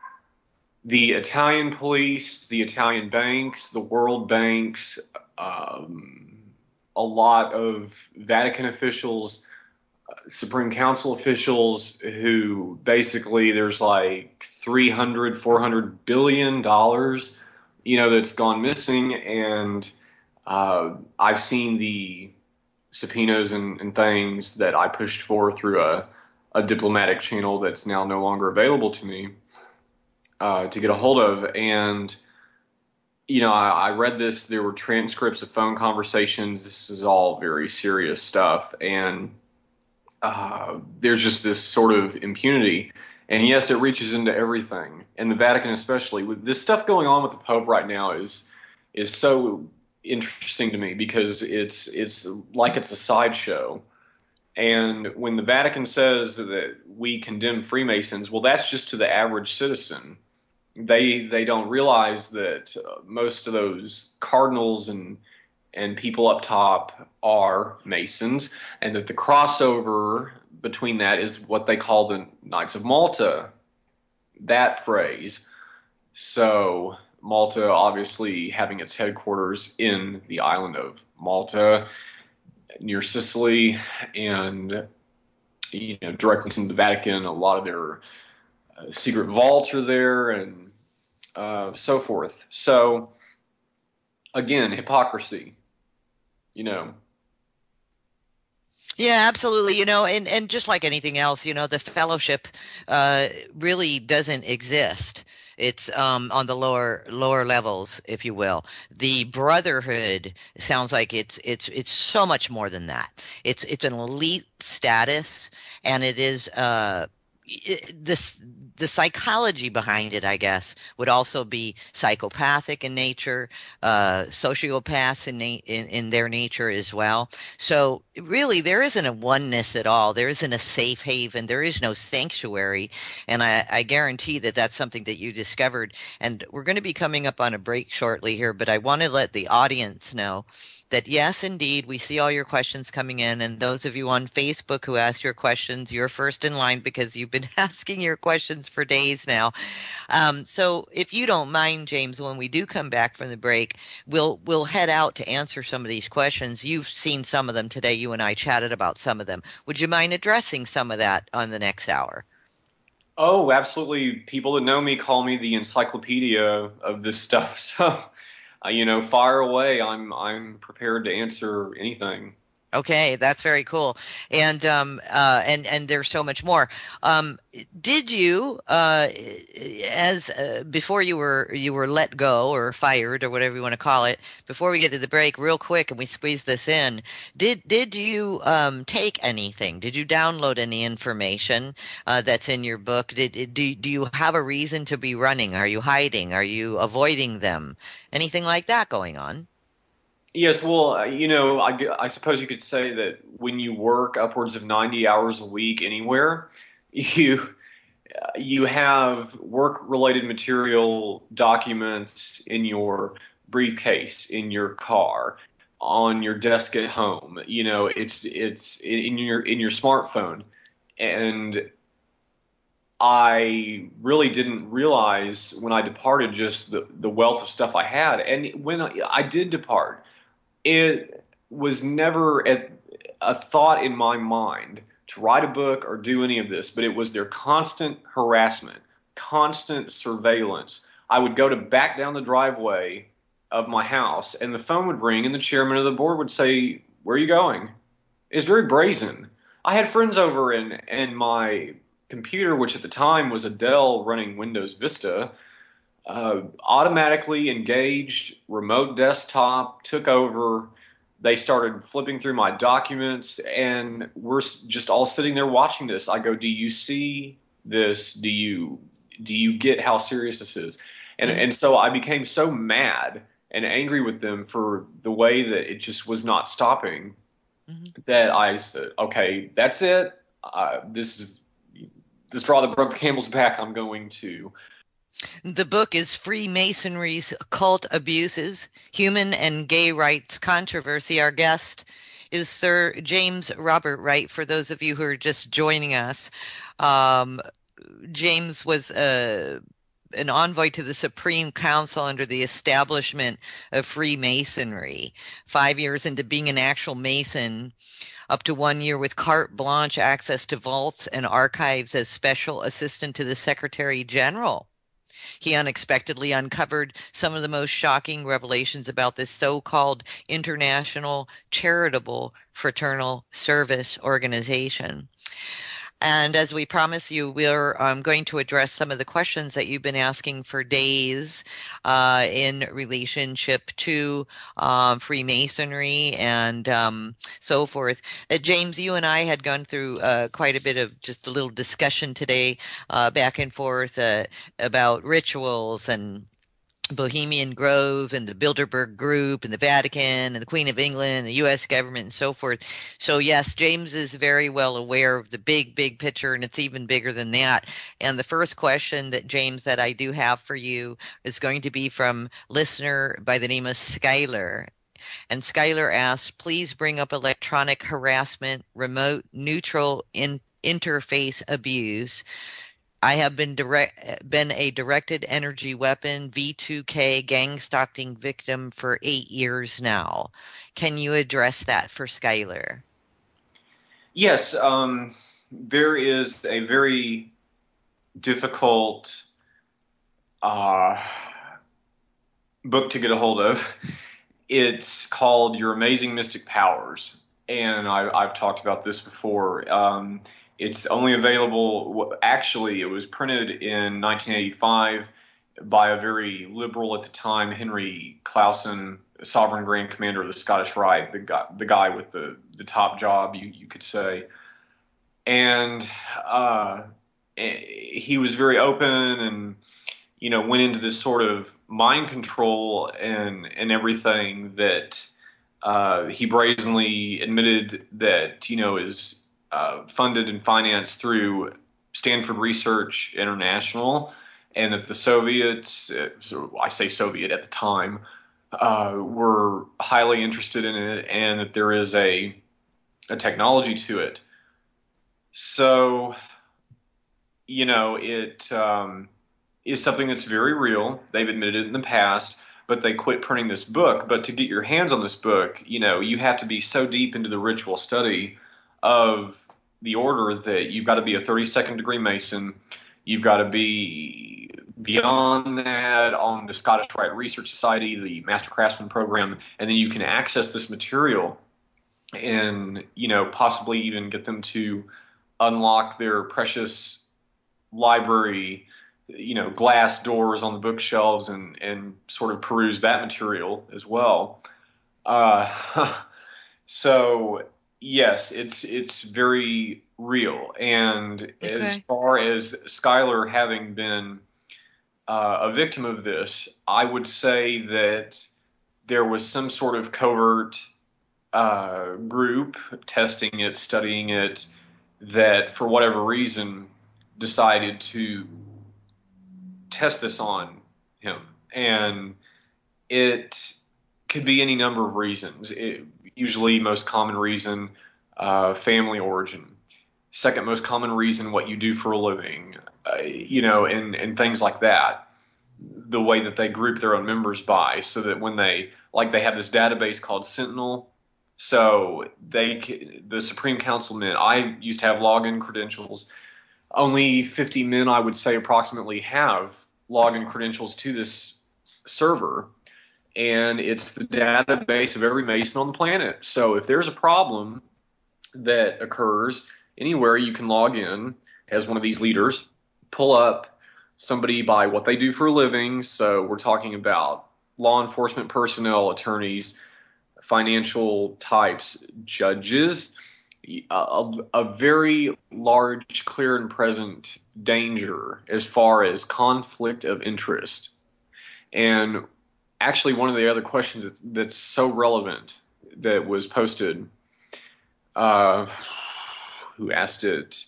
the Italian police, the Italian banks, the world banks, um, a lot of Vatican officials, Supreme Council officials, who basically there's like three hundred, four hundred billion dollars, you know, that's gone missing. And uh, I've seen the subpoenas and, and things that I pushed for through a, a diplomatic channel that's now no longer available to me uh, to get a hold of. And, you know, I, I read this. There were transcripts of phone conversations. This is all very serious stuff. And Uh, there's just this sort of impunity. And yes, it reaches into everything. And the Vatican especially. With this stuff going on with the Pope right now is is so interesting to me, because it's it's like it's a sideshow. And when the Vatican says that we condemn Freemasons, well, that's just to the average citizen. They they don't realize that uh, most of those cardinals and and people up top are Masons, and that the crossover between that is what they call the Knights of Malta, that phrase. So Malta obviously having its headquarters in the island of Malta near Sicily, and you know, directly into the Vatican. A lot of their uh, secret vaults are there, and uh, so forth. So again, hypocrisy. You know. Yeah, absolutely. You know, and, and just like anything else, you know, the fellowship uh, really doesn't exist. It's um, on the lower lower levels, if you will. The brotherhood sounds like it's it's it's so much more than that. It's it's an elite status, and it is uh, this the psychology behind it, I guess, would also be psychopathic in nature, uh, sociopaths in, na- in in their nature as well. So really, there isn't a oneness at all. There isn't a safe haven. There is no sanctuary, and I, I guarantee that that's something that you discovered. And we're going to be coming up on a break shortly here, but I want to let the audience know that yes, indeed, we see all your questions coming in, and those of you on Facebook who asked your questions, you're first in line because you've been asking your questions for days now. Um, so if you don't mind, James, when we do come back from the break, we'll we'll head out to answer some of these questions. You've seen some of them today. You and I chatted about some of them. Would you mind addressing some of that on the next hour? Oh, absolutely. People that know me call me the encyclopedia of this stuff. So, uh, you know, fire away. I'm I'm prepared to answer anything. Okay, that's very cool, and um, uh, and and there's so much more. Um, did you, uh, as uh, before you were you were let go or fired or whatever you want to call it? Before we get to the break, real quick, and we squeeze this in. Did did you um, take anything? Did you download any information uh, that's in your book? Did do do you have a reason to be running? Are you hiding? Are you avoiding them? Anything like that going on? Yes, well, uh, you know, I, gu- I suppose you could say that when you work upwards of ninety hours a week anywhere, you uh, you have work-related material documents in your briefcase, in your car, on your desk at home. You know, it's it's in your in your smartphone, and I really didn't realize when I departed just the the wealth of stuff I had, and when I, I did depart. It was never a, a thought in my mind to write a book or do any of this, but it was their constant harassment, constant surveillance. I would go to back down the driveway of my house, and the phone would ring, and the chairman of the board would say, "Where are you going?" It's very brazen. I had friends over, and and my computer, which at the time was a Dell running Windows Vista, uh, automatically engaged, remote desktop, took over. They started flipping through my documents, and we're just all sitting there watching this. I go, "Do you see this? Do you do you get how serious this is?" And and so I became so mad and angry with them for the way that it just was not stopping, mm-hmm. that I said, "Okay, that's it. Uh, this is the straw that broke the camel's back. I'm going to." The book is Freemasonry's Occult Abuses, Human and Gay Rights Controversy. Our guest is Sir James Robert Wright, for those of you who are just joining us. Um, James was uh, an envoy to the Supreme Council under the establishment of Freemasonry. Five years into being an actual Mason, up to one year with carte blanche access to vaults and archives as special assistant to the Secretary General. He unexpectedly uncovered some of the most shocking revelations about this so-called international charitable fraternal service organization. And as we promised you, we're um, going to address some of the questions that you've been asking for days uh, in relationship to um, Freemasonry and um, so forth. Uh, James, you and I had gone through uh, quite a bit of just a little discussion today, uh, back and forth uh, about rituals and Bohemian Grove and the Bilderberg Group and the Vatican and the Queen of England and the U S government and so forth. So yes, James is very well aware of the big, big picture, and it's even bigger than that. And the first question that, James, that I do have for you is going to be from listener by the name of Skylar. And Skylar asks, please bring up electronic harassment, remote neutral in interface abuse. I have been direct, been a directed energy weapon V two K gang stalking victim for eight years now. Can you address that for Skylar? Yes, um, there is a very difficult uh, book to get a hold of. It's called Your Amazing Mystic Powers, and I, I've talked about this before. Um, It's only available, actually, it was printed in nineteen eighty-five by a very liberal at the time, Henry Clausen, Sovereign Grand Commander of the Scottish Rite, the guy, the guy with the, the top job, you, you could say. And uh, he was very open and, you know, went into this sort of mind control and and everything that uh, he brazenly admitted that, you know, is uh, funded and financed through Stanford Research International, and that the Soviets, uh, so I say Soviet at the time, uh, were highly interested in it, and that there is a a technology to it. So, you know, it um, is something that's very real. They've admitted it in the past, but they quit printing this book. But to get your hands on this book, you know, you have to be so deep into the ritual study of the order that you've got to be a thirty-second degree Mason. You've got to be beyond that on the Scottish Rite Research Society, the Master Craftsman program, and then you can access this material and, you know, possibly even get them to unlock their precious library, you know, glass doors on the bookshelves, and, and sort of peruse that material as well. Uh, so, yes, it's it's very real. And okay. As far as Schuyler having been uh, a victim of this, I would say that there was some sort of covert uh, group testing it, studying it, that for whatever reason decided to test this on him. And it could be any number of reasons. It, usually most common reason, uh, family origin. Second most common reason, what you do for a living, uh, you know, and, and things like that. The way that they group their own members by, so that when they, like they have this database called Sentinel. So they, the Supreme Council men, I used to have login credentials. Only fifty men, I would say, approximately have login credentials to this server. And it's the database of every Mason on the planet. So if there's a problem that occurs anywhere, you can log in as one of these leaders, pull up somebody by what they do for a living. So we're talking about law enforcement personnel, attorneys, financial types, judges, a, a very large, clear and present danger as far as conflict of interest. And actually, one of the other questions that, that's so relevant that was posted, uh, who asked it?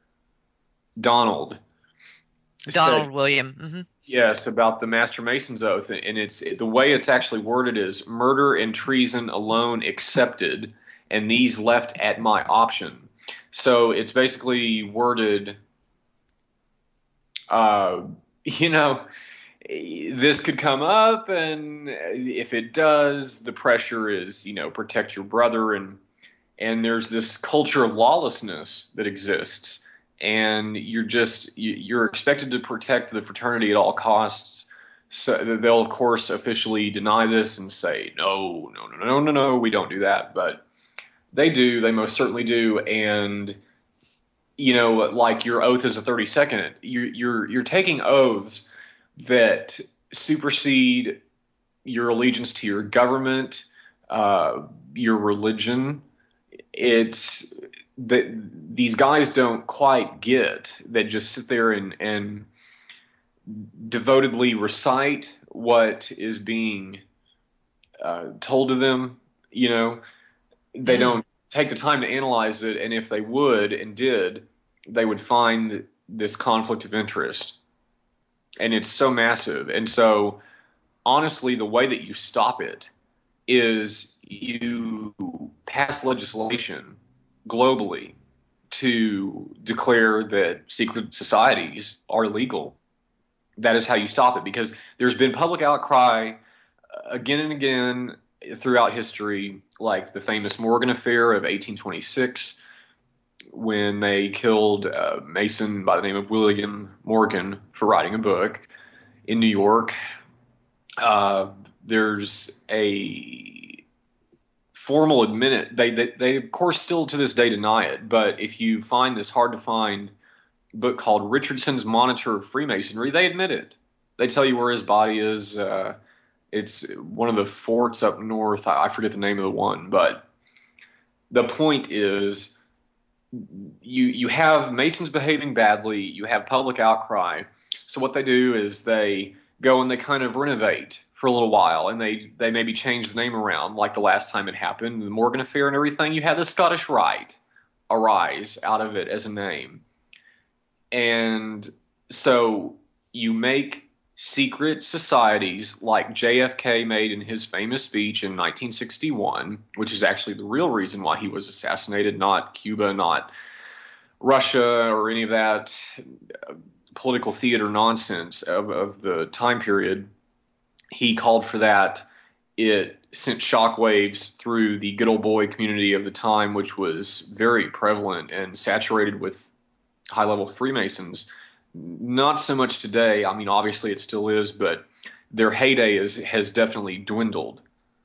Donald. Donald said, William. Mm-hmm. Yes, about the Master Mason's oath, and it's the way it's actually worded is murder and treason alone accepted, and these left at my option. So it's basically worded, uh, you know, this could come up, and if it does, the pressure is, you know, protect your brother, and and there's this culture of lawlessness that exists. And you're just, you're expected to protect the fraternity at all costs. So they'll, of course, officially deny this and say, no, no, no, no, no, no, we don't do that. But they do. They most certainly do. And, you know, like your oath is a thirty-second. You're, you're, you're taking oaths that supersede your allegiance to your government, uh, your religion. It's that these guys don't quite get, that just sit there and, and devotedly recite what is being uh, told to them. You know, they don't take the time to analyze it, and if they would and did, they would find this conflict of interest. And it's so massive. And so, honestly, the way that you stop it is you pass legislation globally to declare that secret societies are illegal. That is how you stop it, because there's been public outcry again and again throughout history, like the famous Morgan affair of eighteen twenty-six, when they killed a Mason by the name of William Morgan for writing a book in New York. Uh, there's a formal admit it. They, they, they, of course, still to this day deny it. But if you find this hard to find book called Richardson's Monitor of Freemasonry, they admit it. They tell you where his body is. Uh, it's one of the forts up north. I, I forget the name of the one. But the point is, you you have Masons behaving badly, you have public outcry. So what they do is they go and they kind of renovate for a little while, and they, they maybe change the name around, like the last time it happened, the Morgan Affair and everything. You had the Scottish Rite arise out of it as a name. And so you make secret societies like J F K made in his famous speech in nineteen sixty-one, which is actually the real reason why he was assassinated, not Cuba, not Russia, or any of that political theater nonsense of, of the time period. He called for that. It sent shockwaves through the good old boy community of the time, which was very prevalent and saturated with high-level Freemasons. Not so much today. I mean, obviously it still is, but their heyday is, has definitely dwindled.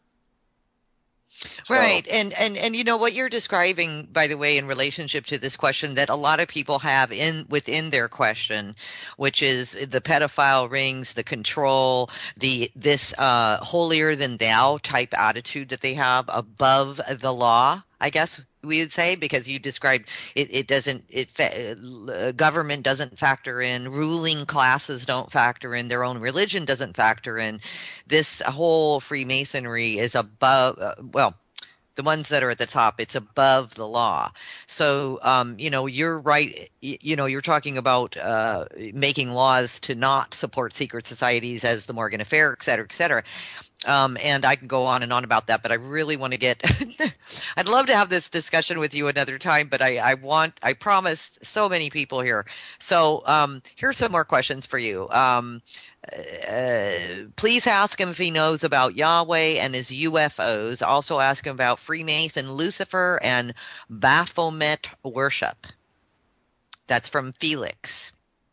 So, right. And, and, and you know what you're describing, by the way, in relationship to this question that a lot of people have in within their question, which is the pedophile rings, the control, the this uh, holier than thou type attitude that they have above the law, I guess we would say, because you described it, it doesn't, it fa- government doesn't factor in, ruling classes don't factor in, their own religion doesn't factor in. This whole Freemasonry is above, uh, well, the ones that are at the top, it's above the law. So, um, you know, you're right. You know, you're talking about uh, making laws to not support secret societies as the Morgan Affair, et cetera, et cetera. Um, and I can go on and on about that, but I really want to get, I'd love to have this discussion with you another time, but I, I want, I promised so many people here. So um, here's some more questions for you. Um, uh, please ask him if he knows about Yahweh and his U F Os. Also ask him about Freemason, Lucifer, and Baphomet worship. That's from Felix.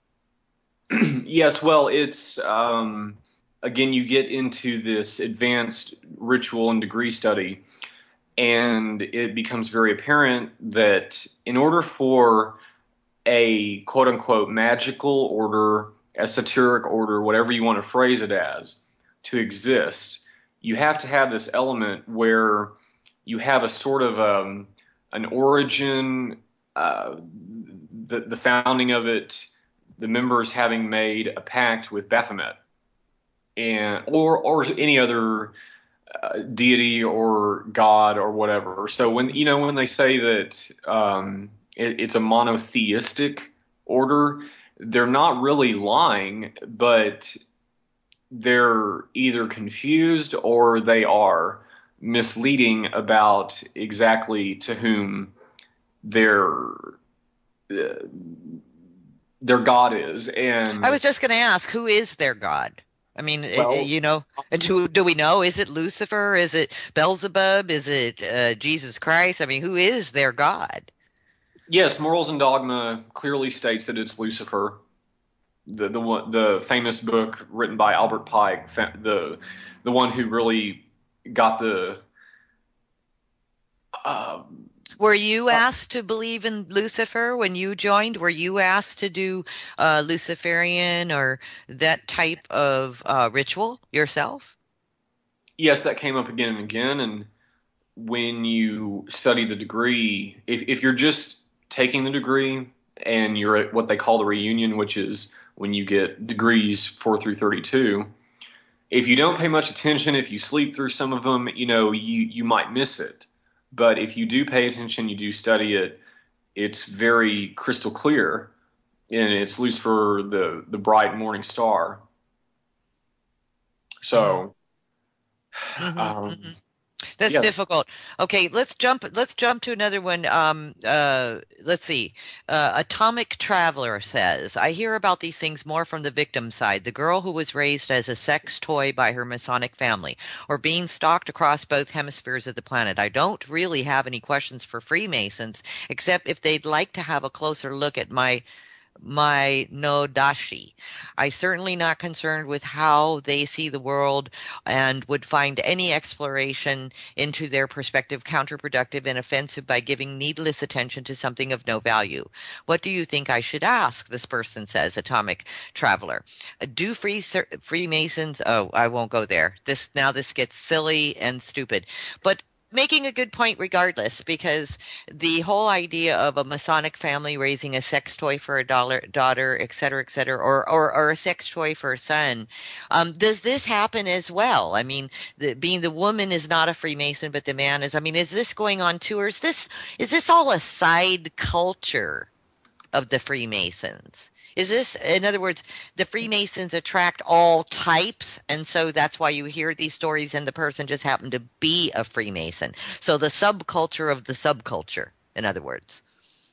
Yes, well, it's... Um... Again, you get into this advanced ritual and degree study, and it becomes very apparent that in order for a quote-unquote magical order, esoteric order, whatever you want to phrase it as, to exist, you have to have this element where you have a sort of um, an origin, uh, the, the founding of it, the members having made a pact with Baphomet. And or or any other uh, deity or god or whatever. So when you know when they say that um, it, it's a monotheistic order, they're not really lying, but they're either confused or they are misleading about exactly to whom their uh, their god is. And I was just going to ask, who is their god? I mean, well, you know, do, do we know? Is it Lucifer? Is it Beelzebub? Is it uh, Jesus Christ? I mean, who is their God? Yes, Morals and Dogma clearly states that it's Lucifer, the the one, the famous book written by Albert Pike, the the one who really got the. Uh, Were you asked to believe in Lucifer when you joined? Were you asked to do uh, Luciferian or that type of uh, ritual yourself? Yes, that came up again and again. And when you study the degree, if, if you're just taking the degree and you're at what they call the reunion, which is when you get degrees four through thirty-two, if you don't pay much attention, if you sleep through some of them, you know, you, you might miss it. But if you do pay attention, you do study it, it's very crystal clear, and it's Lucifer, the the bright morning star. So, mm-hmm, um, mm-hmm. That's yeah. difficult. Okay, let's jump. Let's jump to another one. Um, uh, let's see. Uh, Atomic Traveler says, "I hear about these things more from the victim side. The girl who was raised as a sex toy by her Masonic family, or being stalked across both hemispheres of the planet. I don't really have any questions for Freemasons, except if they'd like to have a closer look at my." my Nodashi. I certainly not concerned with how they see the world and would find any exploration into their perspective counterproductive and offensive by giving needless attention to something of no value. What do you think I should ask? This person says, Atomic Traveler. Do free Freemasons, oh, I won't go there. This now this gets silly and stupid. But making a good point regardless, because the whole idea of a Masonic family raising a sex toy for a dollar, daughter, et cetera, et cetera, or, or, or a sex toy for a son, um, does this happen as well? I mean, the, being the woman is not a Freemason, but the man is. I mean, is this going on too, or is this, is this all a side culture of the Freemasons? Is this, in other words, the Freemasons attract all types, and so that's why you hear these stories and the person just happened to be a Freemason? So the subculture of the subculture, in other words.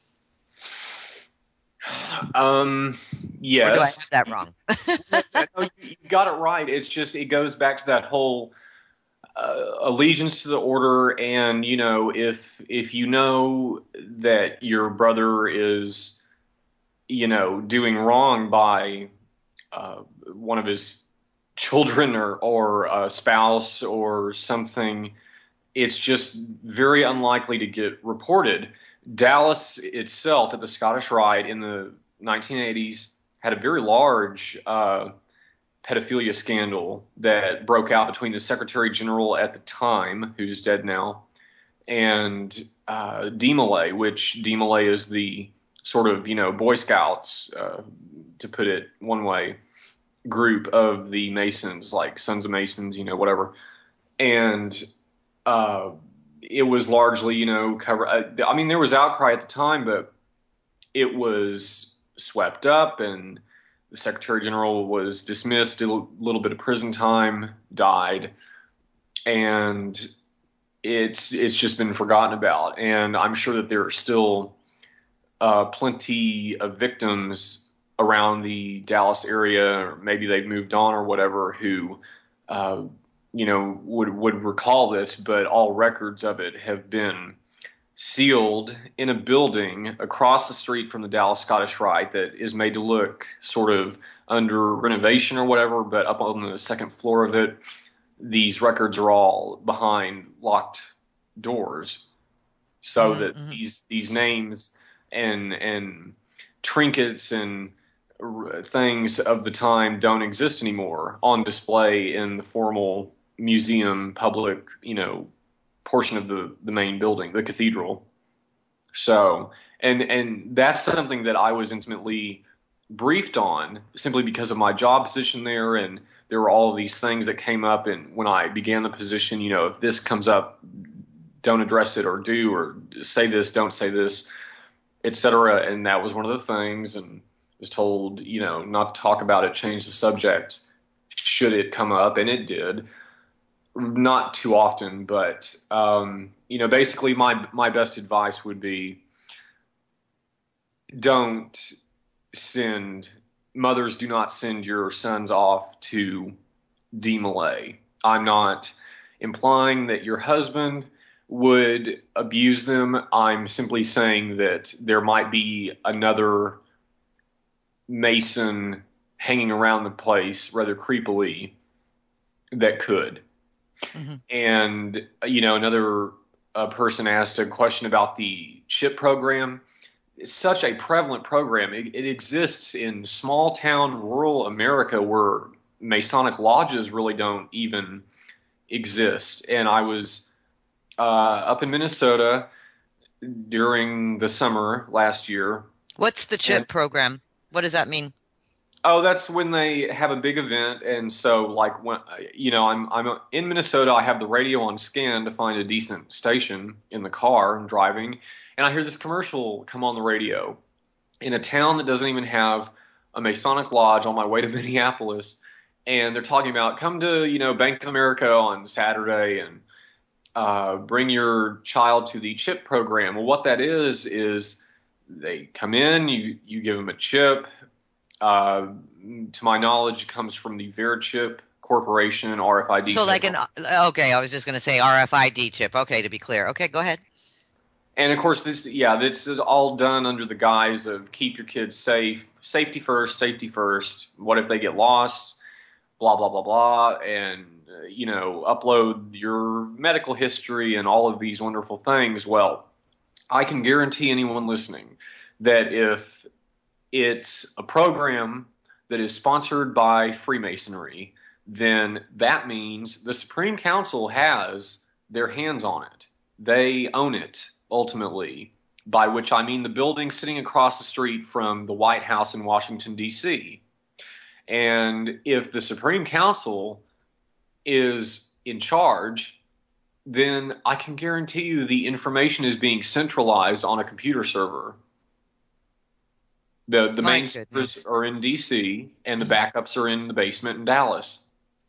Um, yes. Or do I have that wrong? No, you got it right. It's just, it goes back to that whole uh, allegiance to the order, and, you know, if if you know that your brother is, you know, doing wrong by uh, one of his children or, or a spouse or something, it's just very unlikely to get reported. Dallas itself at the Scottish Rite in the nineteen eighties had a very large uh, pedophilia scandal that broke out between the Secretary General at the time, who's dead now, and uh, D M L A, which D M L A is the sort of, you know, Boy Scouts, uh, to put it one way, group of the Masons, like Sons of Masons, you know, whatever. And uh, it was largely, you know, cover. I mean, there was outcry at the time, but it was swept up, and the Secretary General was dismissed, did a little bit of prison time, died, and it's it's just been forgotten about. And I'm sure that there are still Uh, plenty of victims around the Dallas area, or maybe they've moved on or whatever, who, uh, you know, would would recall this, but all records of it have been sealed in a building across the street from the Dallas Scottish Rite that is made to look sort of under renovation or whatever, but up on the second floor of it, these records are all behind locked doors, so mm-hmm. that these these names and and trinkets and r- things of the time don't exist anymore on display in the formal museum public, you know, portion of the, the main building, the cathedral. So, and and that's something that I was intimately briefed on simply because of my job position there, and there were all of these things that came up, and when I began the position, you know, if this comes up, don't address it, or do, or say this, don't say this, et cetera. And that was one of the things, and was told, you know, not to talk about it, change the subject, should it come up, and it did. Not too often, but, um, you know, basically my, my best advice would be, don't send, mothers do not send your sons off to D M L A. I'm not implying that your husband would abuse them. I'm simply saying that there might be another Mason hanging around the place rather creepily that could. Mm-hmm. And, you know, another uh, person asked a question about the CHIP program. It's such a prevalent program. It, it exists in small town rural America where Masonic lodges really don't even exist. And I was Uh, up in Minnesota during the summer last year. What's the CHIP and, program? What does that mean? Oh, that's when they have a big event, and so like when you know I'm I'm in Minnesota, I have the radio on scan to find a decent station in the car and driving, and I hear this commercial come on the radio in a town that doesn't even have a Masonic lodge on my way to Minneapolis, and they're talking about come to you know Bank of America on Saturday and Uh, bring your child to the CHIP program. Well, what that is, is they come in, you, you give them a chip. Uh, to my knowledge, it comes from the VeriChip Corporation, R F I D. So chip. like an, okay, I was just going to say R F I D chip. Okay, to be clear. Okay, go ahead. And of course, this, yeah, this is all done under the guise of keep your kids safe, safety first, safety first. What if they get lost? Blah, blah, blah, blah. And Uh, you know, upload your medical history and all of these wonderful things. Well, I can guarantee anyone listening that if it's a program that is sponsored by Freemasonry, then that means the Supreme Council has their hands on it. they own it ultimately, by which I mean the building sitting across the street from the White House in Washington, D C. And if the Supreme Council is in charge, then I can guarantee you the information is being centralized on a computer server. The the My main servers goodness. are in D C and the backups are in the basement in Dallas.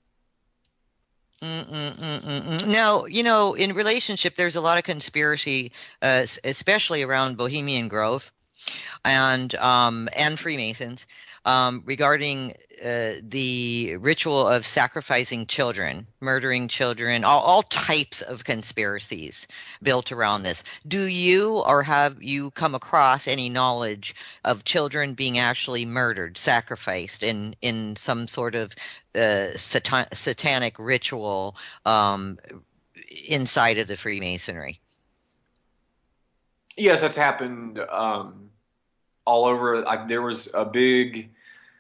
Mm-mm-mm-mm-mm. Now, you know, in relationship, there's a lot of conspiracy, uh, s- especially around Bohemian Grove and um, and Freemasons, um, regarding uh, the ritual of sacrificing children, murdering children, all, all types of conspiracies built around this. Do you or have you come across any knowledge of children being actually murdered, sacrificed in in some sort of uh, satan- satanic ritual um, inside of the Freemasonry? Yes, that's happened um, all over. I, there was a big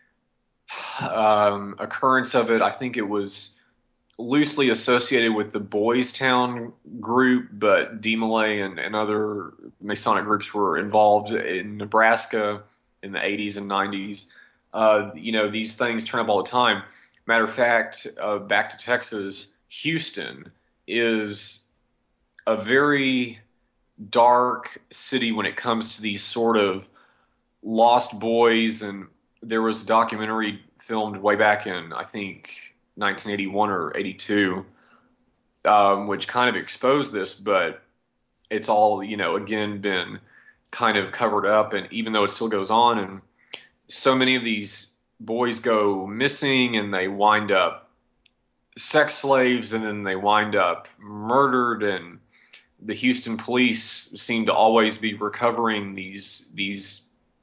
um, occurrence of it. I think it was loosely associated with the Boys Town group, but D Malay and, and other Masonic groups were involved in Nebraska in the eighties and nineties. Uh, you know, these things turn up all the time. Matter of fact, uh, back to Texas, Houston is a very dark city when it comes to these sort of lost boys. And there was a documentary filmed way back in, I think, nineteen eighty-one or eighty-two, um, which kind of exposed this, but it's all, you know, again, been kind of covered up. And even though it still goes on, and so many of these boys go missing and they wind up sex slaves and then they wind up murdered. And the Houston police seem to always be recovering these, these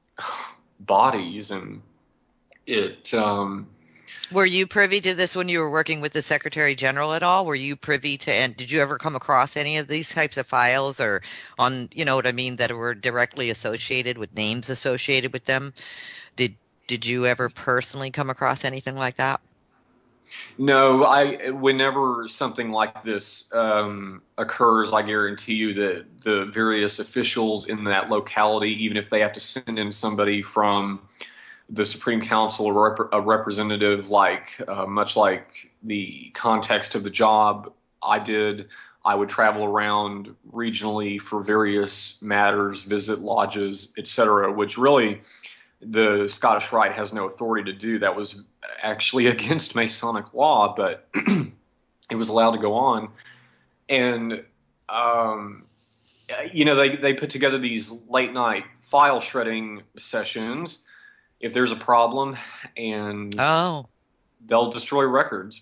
bodies. And it, um, Were you privy to this when you were working with the Secretary General at all? Were you privy to, and did you ever come across any of these types of files or on, you know what I mean, that were directly associated with names associated with them? Did did you ever personally come across anything like that? No, I whenever something like this um, occurs, I guarantee you that the various officials in that locality, even if they have to send in somebody from the Supreme Council, or rep- a representative, like uh, much like the context of the job I did, I would travel around regionally for various matters, visit lodges, et cetera, which really the Scottish Rite has no authority to do. That was actually against Masonic law, but it was allowed to go on. And, um, you know, they, they put together these late night file shredding sessions if there's a problem, and Oh, they'll destroy records.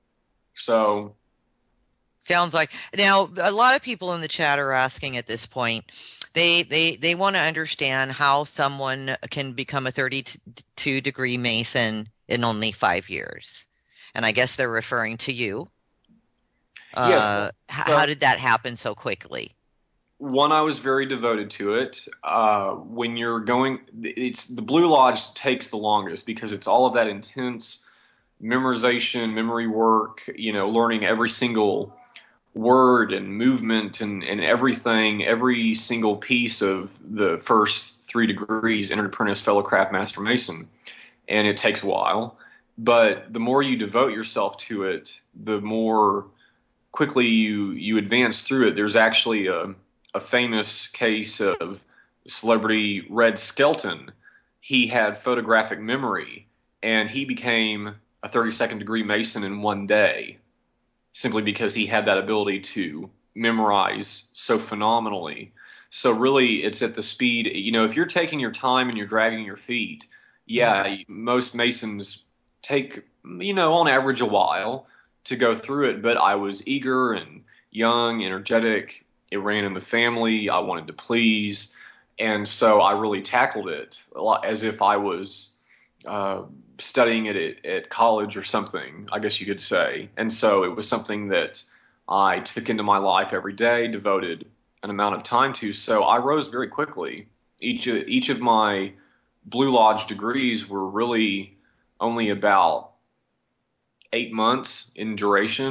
So sounds like now a lot of people in the chat are asking at this point. They they they want to understand how someone can become a thirty-two degree Mason in only five years, and I guess they're referring to you. yes, Uh, h- how well, did that happen so quickly? one, I was very devoted to it. Uh, when you're going, it's the Blue Lodge takes the longest because it's all of that intense memorization, memory work, you know, learning every single word and movement and, and everything, every single piece of the first three degrees, entered apprentice, fellow craft, master mason. And it takes a while. But the more you devote yourself to it, the more quickly you, you advance through it. There's actually a, a famous case of celebrity Red Skelton. He had photographic memory, and he became a thirty-second degree Mason in one day, simply because he had that ability to memorize so phenomenally. So really, it's at the speed, you know, if you're taking your time and you're dragging your feet, yeah, most Masons take, you know, on average a while to go through it. But I was eager and young, energetic. It ran in the family. I wanted to please. And so I really tackled it a lot as if I was uh, studying it at, at college or something, I guess you could say. And so it was something that I took into my life every day, devoted an amount of time to. So I rose very quickly. Each of, each of my Blue Lodge degrees were really only about eight months in duration.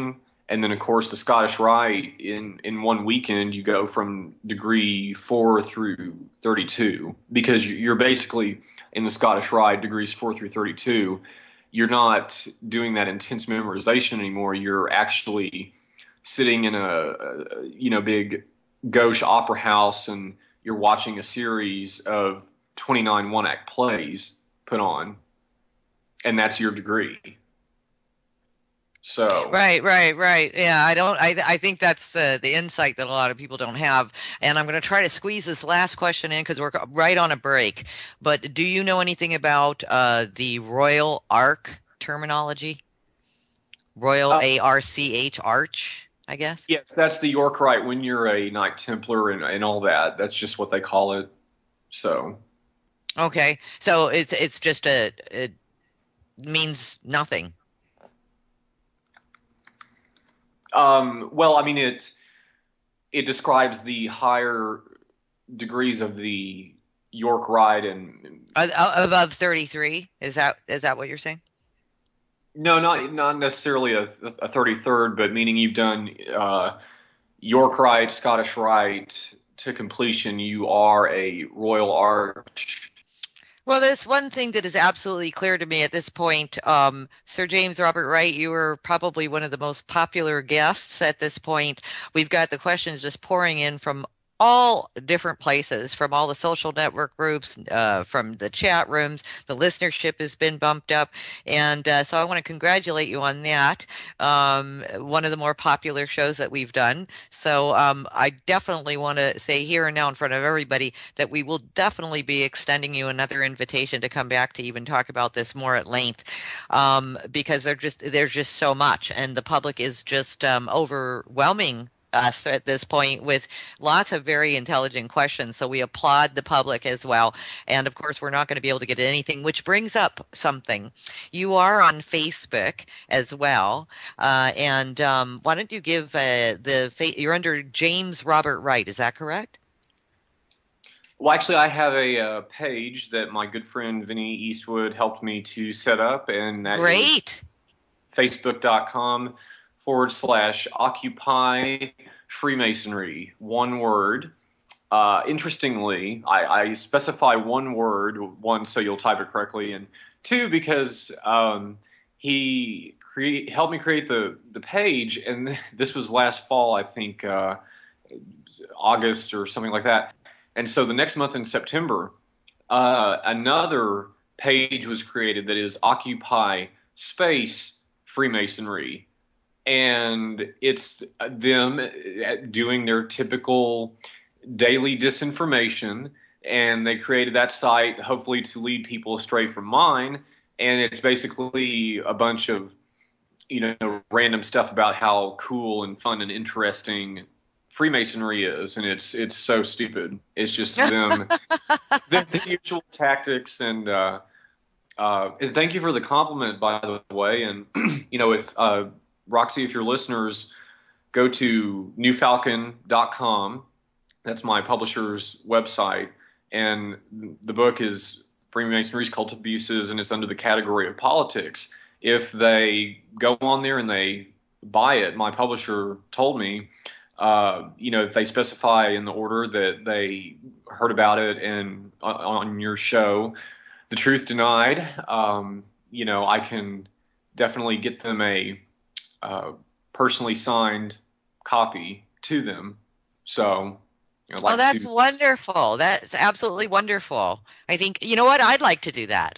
And then, of course, the Scottish Rite, in, in one weekend, you go from degree four through thirty-two, because you're basically, in the Scottish Rite, degrees four through thirty-two, you're not doing that intense memorization anymore. You're actually sitting in a, a you know, big gauche opera house, and you're watching a series of twenty-nine one-act plays put on, and that's your degree. So right, right, right. Yeah, I don't. I I think that's the the insight that a lot of people don't have. And I'm going to try to squeeze this last question in because we're right on a break. But do you know anything about uh, the Royal Arch terminology? Royal uh, A R C H Arch, I guess. yes, that's the York Rite when you're a Knight Templar and and all that. That's just what they call it. So okay, so it's it's just a it means nothing. Um, well, I mean, it it describes the higher degrees of the York Rite, and Above thirty-three, is that is that what you're saying? no, not not necessarily a, a thirty-third, but meaning you've done uh, York Rite, Scottish Rite to completion. You are a Royal Arch. Well, there's one thing that is absolutely clear to me at this point. Um, Sir James Robert Wright, you are probably one of the most popular guests at this point. We've got the questions just pouring in from all different places, from all the social network groups, uh, from the chat rooms. The listenership has been bumped up. And uh, so I want to congratulate you on that. Um, one of the more popular shows that we've done. So um, I definitely want to say here and now in front of everybody that we will definitely be extending you another invitation to come back to even talk about this more at length, um, because there's just, there's just so much, and the public is just um, overwhelming us at this point with lots of very intelligent questions. So we applaud the public as well. And of course, we're not going to be able to get anything, which brings up something. You are on Facebook as well. Uh, and um, why don't you give uh, the, fa- you're under James Robert Wright, is that correct? Well, actually, I have a uh, page that my good friend Vinny Eastwood helped me to set up, and that Great. is facebook.com forward slash occupy Freemasonry, one word. Uh, interestingly, I, I specify one word, one, so you'll type it correctly, and two, because um, he create, helped me create the, the page, and this was last fall, I think, uh, August or something like that. And so the next month in September, uh, another page was created that is Occupy Space Freemasonry. And it's them doing their typical daily disinformation. And they created that site, hopefully to lead people astray from mine. And it's basically a bunch of, you know, random stuff about how cool and fun and interesting Freemasonry is, and it's it's so stupid. It's just them, the, the usual tactics, and uh, uh, and thank you for the compliment, by the way. And you know, if uh, Roxy, if your listeners go to new falcon dot com, that's my publisher's website, and the book is Freemasonry's Cult Abuses, and it's under the category of politics. If they go on there and they buy it, my publisher told me, Uh, you know, if they specify in the order that they heard about it and uh, on your show, The Truth Denied, um, you know, I can definitely get them a uh, personally signed copy to them. So, you know, like oh, that's to- wonderful. That's absolutely wonderful. I think, you know what? I'd like to do that.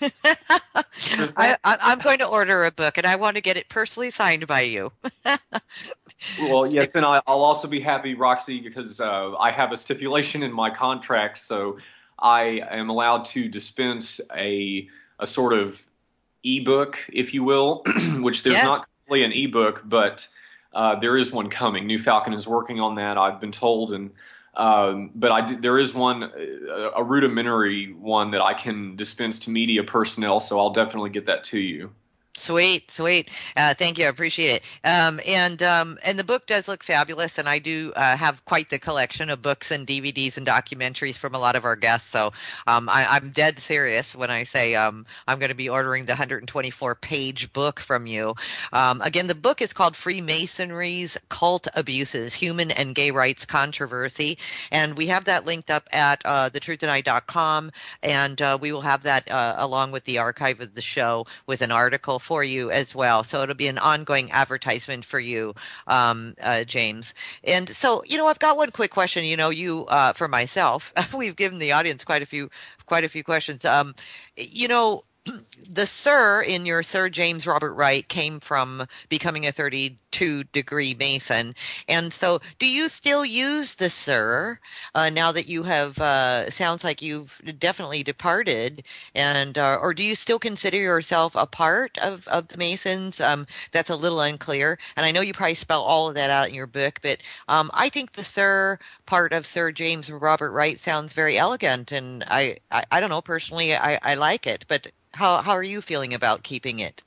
I, I, I'm going to order a book, and I want to get it personally signed by you. Well, yes, and I, I'll also be happy, Roxy, because uh, I have a stipulation in my contract, so I am allowed to dispense a a sort of ebook, if you will, which there's Yes. not really an ebook, but uh, there is one coming. New Falcon is working on that, I've been told, and um, but I did, there is one, a, a rudimentary one that I can dispense to media personnel, so I'll definitely get that to you. Sweet, sweet. Uh, thank you. I appreciate it. Um, and um, and the book does look fabulous, and I do uh, have quite the collection of books and D V Ds and documentaries from a lot of our guests. So um, I, I'm dead serious when I say um, I'm going to be ordering the one hundred twenty-four page book from you. Um, again, the book is called Freemasonry's Cult Abuses, Human and Gay Rights Controversy, and we have that linked up at uh, the truth and I dot com, and uh, we will have that uh, along with the archive of the show with an article for you as well. So it'll be an ongoing advertisement for you, um, uh, James. And so, you know, I've got one quick question. You know, you uh, for myself, we've given the audience quite a few, quite a few questions. Um, you know, the Sir in your Sir James Robert Wright came from becoming a thirty-two degree Mason. And so do you still use the Sir uh, now that you have, uh, sounds like you've definitely departed, and uh, or do you still consider yourself a part of, of the Masons? Um, that's a little unclear. And I know you probably spell all of that out in your book, but um, I think the Sir part of Sir James Robert Wright sounds very elegant. And I, I, I don't know, personally, I, I like it, but How how are you feeling about keeping it?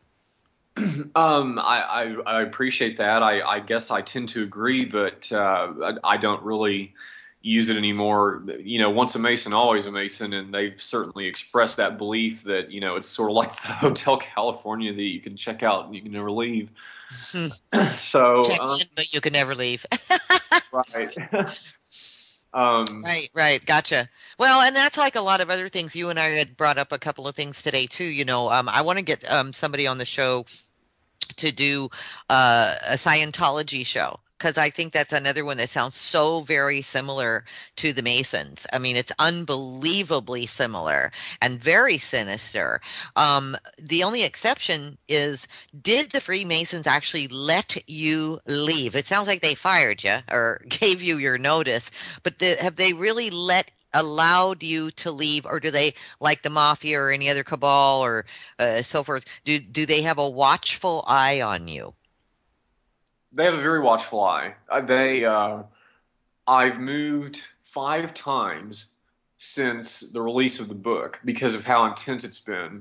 Um, I, I, I appreciate that. I, I guess I tend to agree, but uh, I, I don't really use it anymore. You know, once a Mason, always a Mason, and they've certainly expressed that belief that, you know, it's sort of like the Hotel California that you can check out and you can never leave. So, Check um, in, but you can never leave. right. Um, right, right. Gotcha. Well, and that's like a lot of other things. You and I had brought up a couple of things today too. You know, um, I want to get um, somebody on the show to do uh, a Scientology show, because I think that's another one that sounds so very similar to the Masons. I mean, it's unbelievably similar and very sinister. Um, the only exception is, did the Freemasons actually let you leave? It sounds like they fired you or gave you your notice, but the, have they really let allowed you to leave, or do they, like the mafia or any other cabal or uh, so forth, do do they have a watchful eye on you? They have a very watchful eye. Uh, they, uh, I've moved five times since the release of the book because of how intense it's been,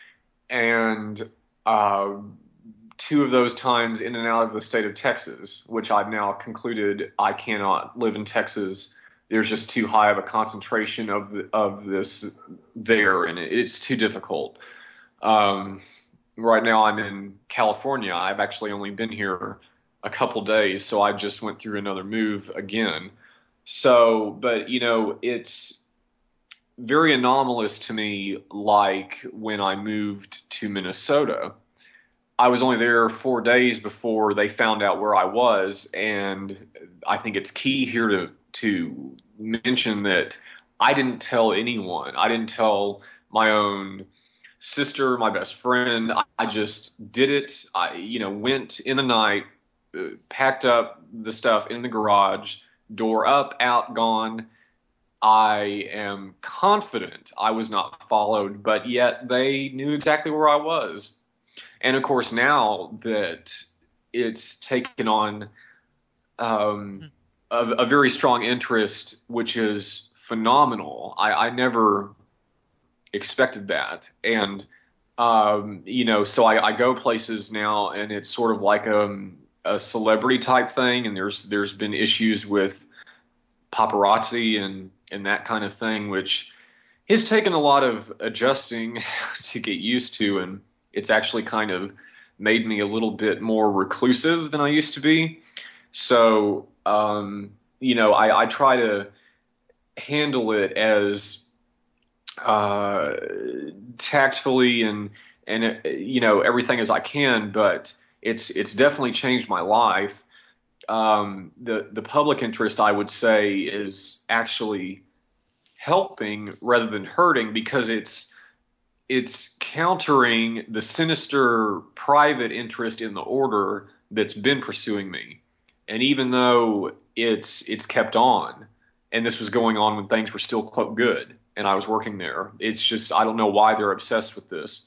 and uh, two of those times in and out of the state of Texas, which I've now concluded I cannot live in Texas. There's just too high of a concentration of the, of this there, and it, it's too difficult. Um, right now I'm in California. I've actually only been here a couple days, so I just went through another move again. So, but you know, it's very anomalous to me, like when I moved to Minnesota. I was only there four days before they found out where I was, and I think it's key here to to mention that I didn't tell anyone. I didn't tell my own sister, my best friend. I just did it. I, you know, went in the night, uh, packed up the stuff in the garage, door up, out, gone. I am confident I was not followed, but yet they knew exactly where I was. And of course, now that it's taken on um, a, a very strong interest, which is phenomenal. I, I never expected that. And, um, you know, so I, I go places now, and it's sort of like a, a celebrity type thing. And there's there's been issues with paparazzi and, and that kind of thing, which has taken a lot of adjusting to get used to. And it's actually kind of made me a little bit more reclusive than I used to be. So, um, you know, I, I try to handle it as uh, tactfully and, and, you know, everything as I can, but it's, it's definitely changed my life. Um, the, the public interest, I would say, is actually helping rather than hurting, because it's, it's countering the sinister private interest in the order that's been pursuing me. And even though it's it's kept on, and this was going on when things were still quite good, and I was working there, it's just, I don't know why they're obsessed with this.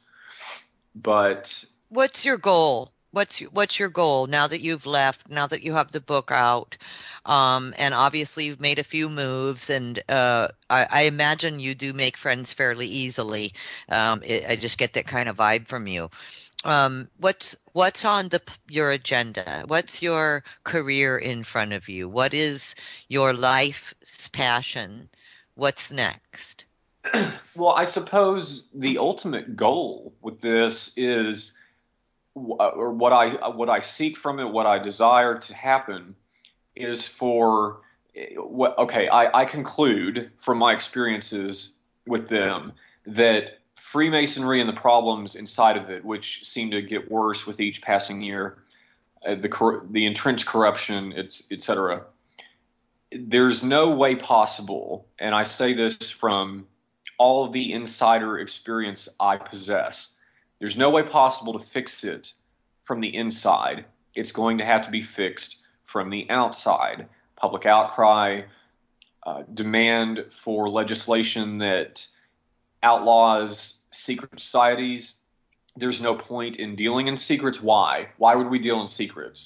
But What's your goal? What's what's your goal now that you've left, now that you have the book out, um, and obviously you've made a few moves, and uh, I, I imagine you do make friends fairly easily. Um, it, I just get that kind of vibe from you. Um, what's what's on the your agenda? What's your career in front of you? What is your life's passion? What's next? Well, I suppose the ultimate goal with this is, or what I what I seek from it, what I desire to happen, is for what. Okay, I, I conclude from my experiences with them that Freemasonry and the problems inside of it, which seem to get worse with each passing year, uh, the the entrenched corruption, it's et cetera. There's no way possible, and I say this from all of the insider experience I possess. There's no way possible to fix it from the inside. It's going to have to be fixed from the outside. Public outcry, uh, demand for legislation that outlaws secret societies. There's no point in dealing in secrets. Why? Why would we deal in secrets?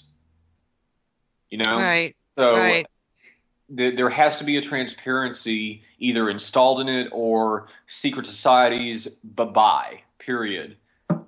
You know? Right. So right. th- there has to be a transparency either installed in it or secret societies, bye-bye, period.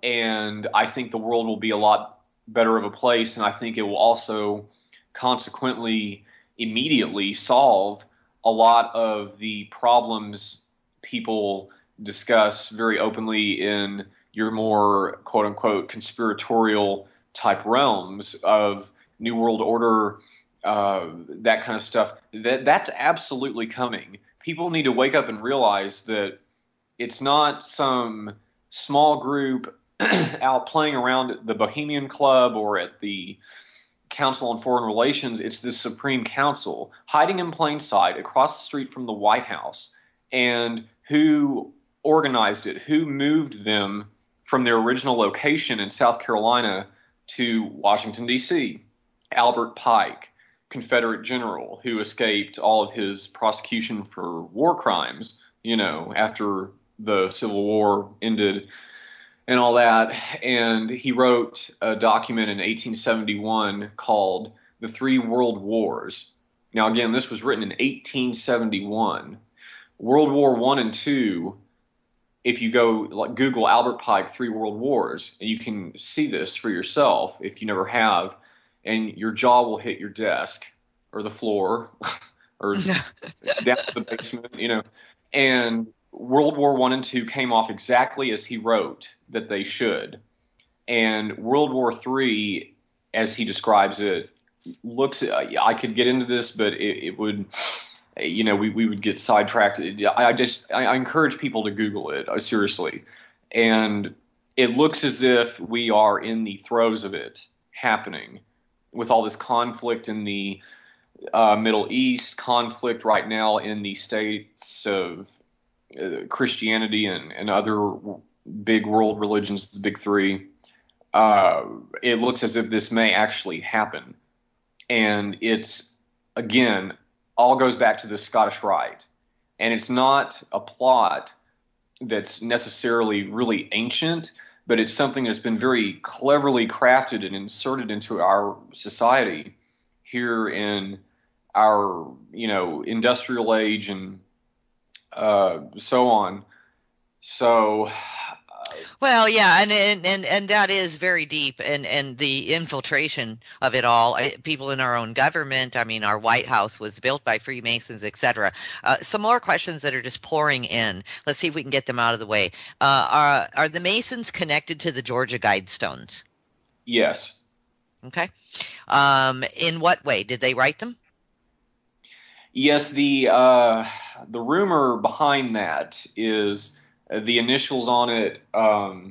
And I think the world will be a lot better of a place, and I think it will also consequently immediately solve a lot of the problems people discuss very openly in your more quote-unquote conspiratorial type realms of New World Order, uh, that kind of stuff. That that's absolutely coming. People need to wake up and realize that it's not some small group out playing around at the Bohemian Club or at the Council on Foreign Relations. It's the Supreme Council hiding in plain sight across the street from the White House. And who organized it? Who moved them from their original location in South Carolina to Washington, D C? Albert Pike, Confederate general who escaped all of his prosecution for war crimes, you know, after the Civil War ended and all that. And he wrote a document in eighteen seventy-one called The Three World Wars. Now, again, this was written in eighteen seventy-one. World War One and Two, if you go like Google Albert Pike Three World Wars, and you can see this for yourself if you never have, and your jaw will hit your desk or the floor or down to the basement, you know. And World War One and Two came off exactly as he wrote that they should. And World War Three, as he describes it, looks. I could get into this, but it, it would, you know, we, we would get sidetracked. I just I encourage people to Google it, uh, seriously. And it looks as if we are in the throes of it happening, with all this conflict in the uh, Middle East, conflict right now in the states of uh, Christianity and, and other big world religions, the big three. Uh, it looks as if this may actually happen. And it's, again, all goes back to the Scottish Rite. And it's not a plot that's necessarily really ancient, but it's something that's been very cleverly crafted and inserted into our society here in our, you know, industrial age and uh, so on. So, uh, well, yeah, and, and and and that is very deep, and and the infiltration of it all. I, people in our own government. I mean, our White House was built by Freemasons, et cetera. Uh, some more questions that are just pouring in. Let's see if we can get them out of the way. Uh, are are the Masons connected to the Georgia Guidestones? yes. Okay. Um, in what way did they write them? Yes, the uh, the rumor behind that is uh, the initials on it. Um,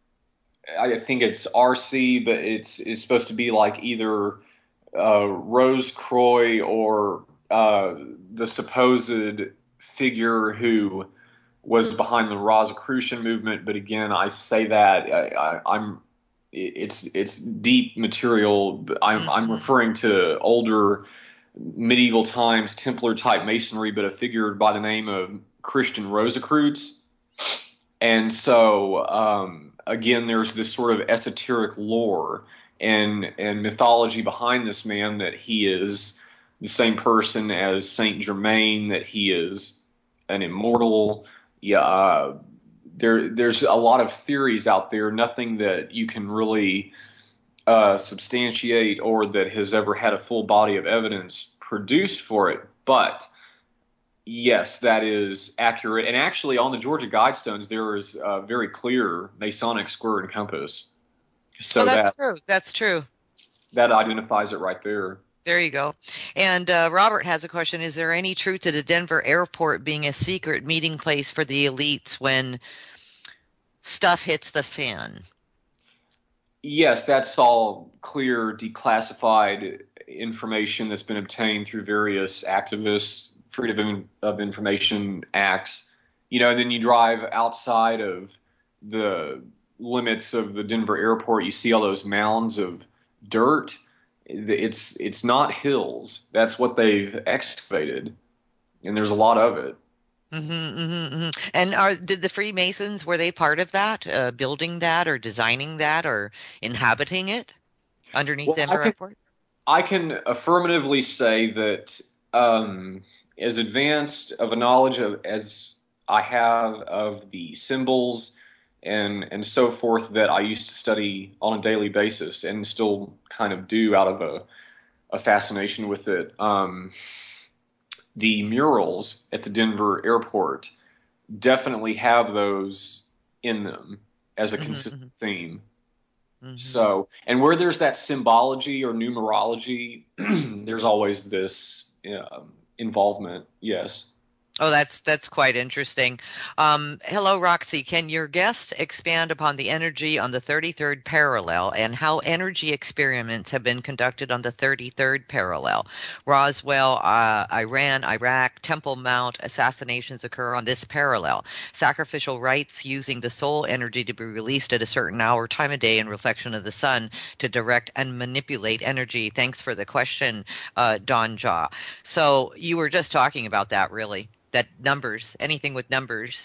I think it's R C, but it's it's supposed to be like either uh, Rose Croix or uh, the supposed figure who was behind the Rosicrucian movement. But again, I say that I, I, I'm it's it's deep material. I'm I'm referring to older medieval times Templar type masonry, but a figure by the name of Christian Rosicrucians. And so um, again, there's this sort of esoteric lore and and mythology behind this man, that he is the same person as Saint Germain, that he is an immortal. Yeah, uh, there there's a lot of theories out there, nothing that you can really uh, substantiate or that has ever had a full body of evidence produced for it. But yes, that is accurate. And actually, on the Georgia Guidestones, there is a very clear Masonic square and compass. So oh, that's that, true. That's true. That identifies it right there. There you go. And uh, Robert has a question. Is there any truth to the Denver airport being a secret meeting place for the elites when stuff hits the fan? Yes, that's all clear, declassified information that's been obtained through various activists, Freedom of Information Acts. You know, and then you drive outside of the limits of the Denver airport, you see all those mounds of dirt. It's it's not hills. That's what they've excavated, and there's a lot of it. Mm-hmm, mm-hmm, mm-hmm. And are did the Freemasons, were they part of that, uh, building that or designing that or inhabiting it underneath well, Denver I can, Airport? I can affirmatively say that um, as advanced of a knowledge of, as I have of the symbols and and so forth that I used to study on a daily basis and still kind of do out of a, a fascination with it. Um, the murals at the Denver airport definitely have those in them as a Mm-hmm, consistent mm-hmm. theme. Mm-hmm. So, and where there's that symbology or numerology, there's always this um, involvement. Yes. Oh, that's that's quite interesting. Um, hello, Roxy. Can your guest expand upon the energy on the thirty-third parallel and how energy experiments have been conducted on the thirty-third parallel? Roswell, uh, Iran, Iraq, Temple Mount assassinations occur on this parallel. Sacrificial rites using the soul energy to be released at a certain hour, time of day, and reflection of the sun to direct and manipulate energy. Thanks for the question, uh, Don Jaw. So you were just talking about that, really. That numbers, anything with numbers.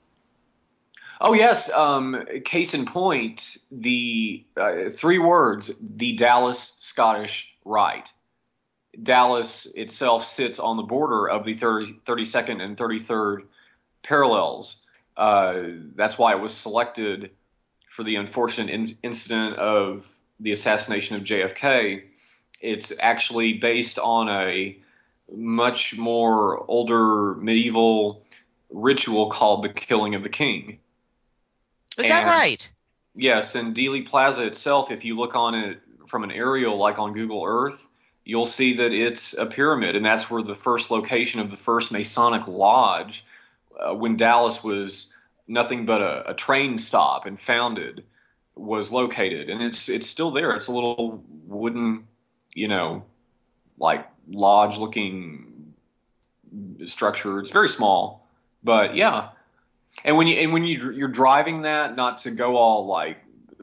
Oh, yes. Um, case in point, the uh, three words, the Dallas Scottish Rite. Dallas itself sits on the border of the thirty, thirty-second and thirty-third parallels. Uh, that's why it was selected for the unfortunate in- incident of the assassination of J F K. It's actually based on a much more older medieval ritual called the killing of the king. Is and, that right? Yes, and Dealey Plaza itself, if you look on it from an aerial like on Google Earth, you'll see that it's a pyramid, and that's where the first location of the first Masonic lodge, uh, when Dallas was nothing but a, a train stop and founded, was located. And it's it's still there. It's a little wooden, you know, like lodge looking structure. It's very small, but yeah. And when you and when you you're driving that, not to go all like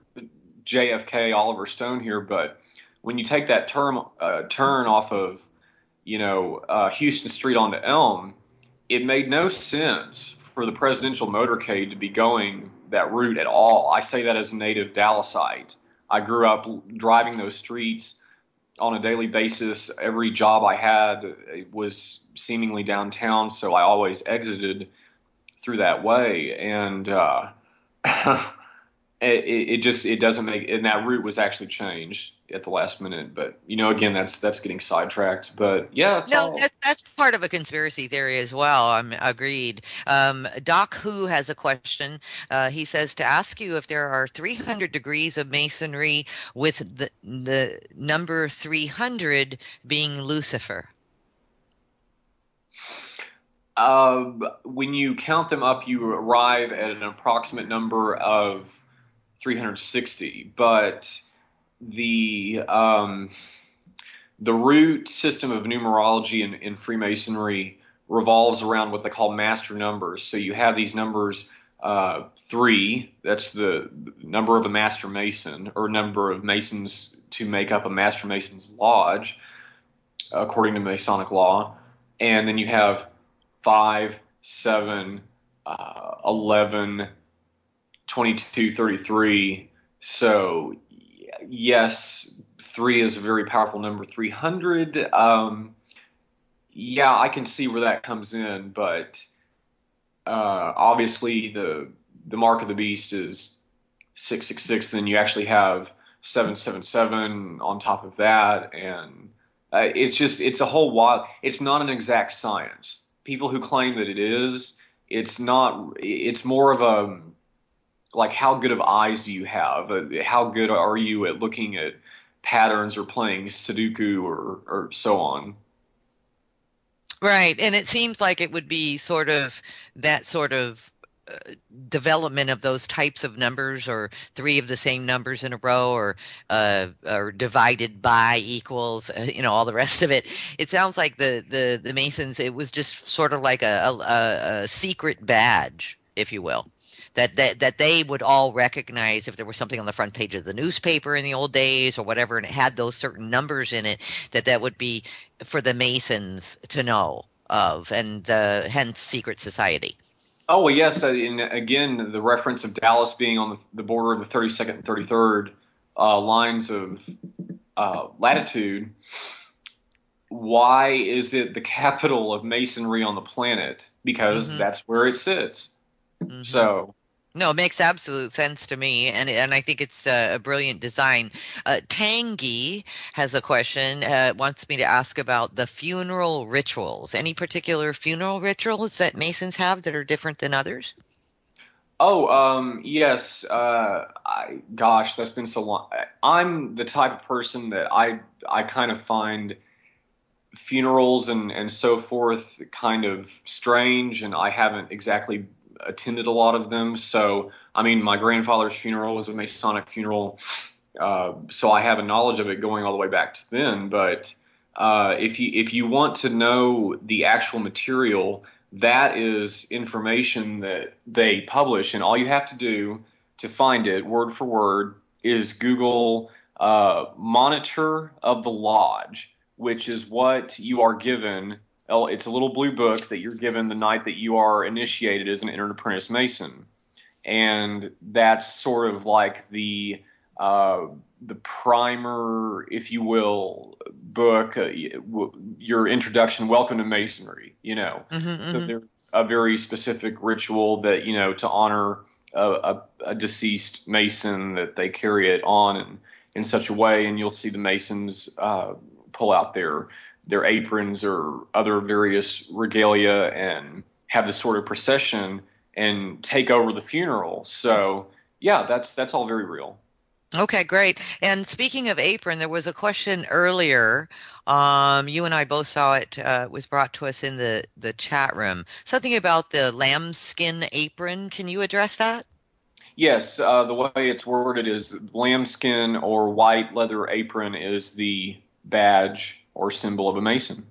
J F K Oliver Stone here, but when you take that turn uh, turn off of, you know, uh, Houston Street onto Elm, it made no sense for the presidential motorcade to be going that route at all. I say that as a native Dallasite. I grew up driving those streets on a daily basis. Every job I had was seemingly downtown, so I always exited through that way. And uh, it, it just it doesn't make. And that route was actually changed at the last minute. But you know, again, that's that's getting sidetracked. But yeah, it's No, all... that, that's part of a conspiracy theory as well. I'm agreed. Um, Doc Who has a question. Uh, he says to ask you if there are three hundred degrees of masonry, with the the number three hundred being Lucifer. Uh, when you count them up, you arrive at an approximate number of three hundred sixty. But the um, the root system of numerology in, in Freemasonry revolves around what they call master numbers. So you have these numbers, uh, three, that's the number of a master mason, or number of masons to make up a master mason's lodge, according to Masonic law. And then you have five, seven, uh, eleven, twenty-two, thirty-three. So yes, three is a very powerful number. three hundred, um, yeah, I can see where that comes in, but uh, obviously the the mark of the beast is six six six. Then you actually have seven seven seven on top of that, and uh, it's just it's a whole wild. It's not an exact science. People who claim that it is, it's not. It's more of a like how good of eyes do you have? Uh, how good are you at looking at patterns or playing Sudoku or or so on? Right, and it seems like it would be sort of that sort of uh, development of those types of numbers, or three of the same numbers in a row, or uh, or divided by equals, uh, you know, all the rest of it. It sounds like the the the Masons. It was just sort of like a, a, a secret badge, if you will. That, that that they would all recognize if there was something on the front page of the newspaper in the old days or whatever, and it had those certain numbers in it, that that would be for the Masons to know of, and uh, hence secret society. Oh, well, yes. Uh, and again, the reference of Dallas being on the, the border of the thirty-second and thirty-third uh, lines of uh, latitude. Why is it the capital of Masonry on the planet? Because mm-hmm. that's where it sits. Mm-hmm. So. No, it makes absolute sense to me, and and I think it's a, a brilliant design. Uh, Tangy has a question, uh, wants me to ask about the funeral rituals. Any particular funeral rituals that Masons have that are different than others? Oh, um, yes. Uh, I, gosh, that's been so long. I'm the type of person that I I kind of find funerals and, and so forth kind of strange, and I haven't exactly attended a lot of them. So, I mean, my grandfather's funeral was a Masonic funeral, uh, so I have a knowledge of it going all the way back to then. But uh, if you if you want to know the actual material, that is information that they publish, and all you have to do to find it, word for word, is Google uh, Monitor of the Lodge, which is what you are given. It's a little blue book that you're given the night that you are initiated as an entered apprentice Mason, and that's sort of like the uh, the primer, if you will, book, uh, your introduction, welcome to Masonry. You know, mm-hmm, mm-hmm. So there's a very specific ritual that, you know, to honor a, a, a deceased Mason, that they carry it on in, in such a way, and you'll see the Masons uh, pull out their their aprons or other various regalia and have this sort of procession and take over the funeral. So yeah, that's that's all very real. Okay, great. And speaking of apron, there was a question earlier. Um, you and I both saw it. Uh, it was brought to us in the, the chat room. Something about the lambskin apron. Can you address that? Yes. Uh, the way it's worded is lambskin or white leather apron is the badge or symbol of a Mason.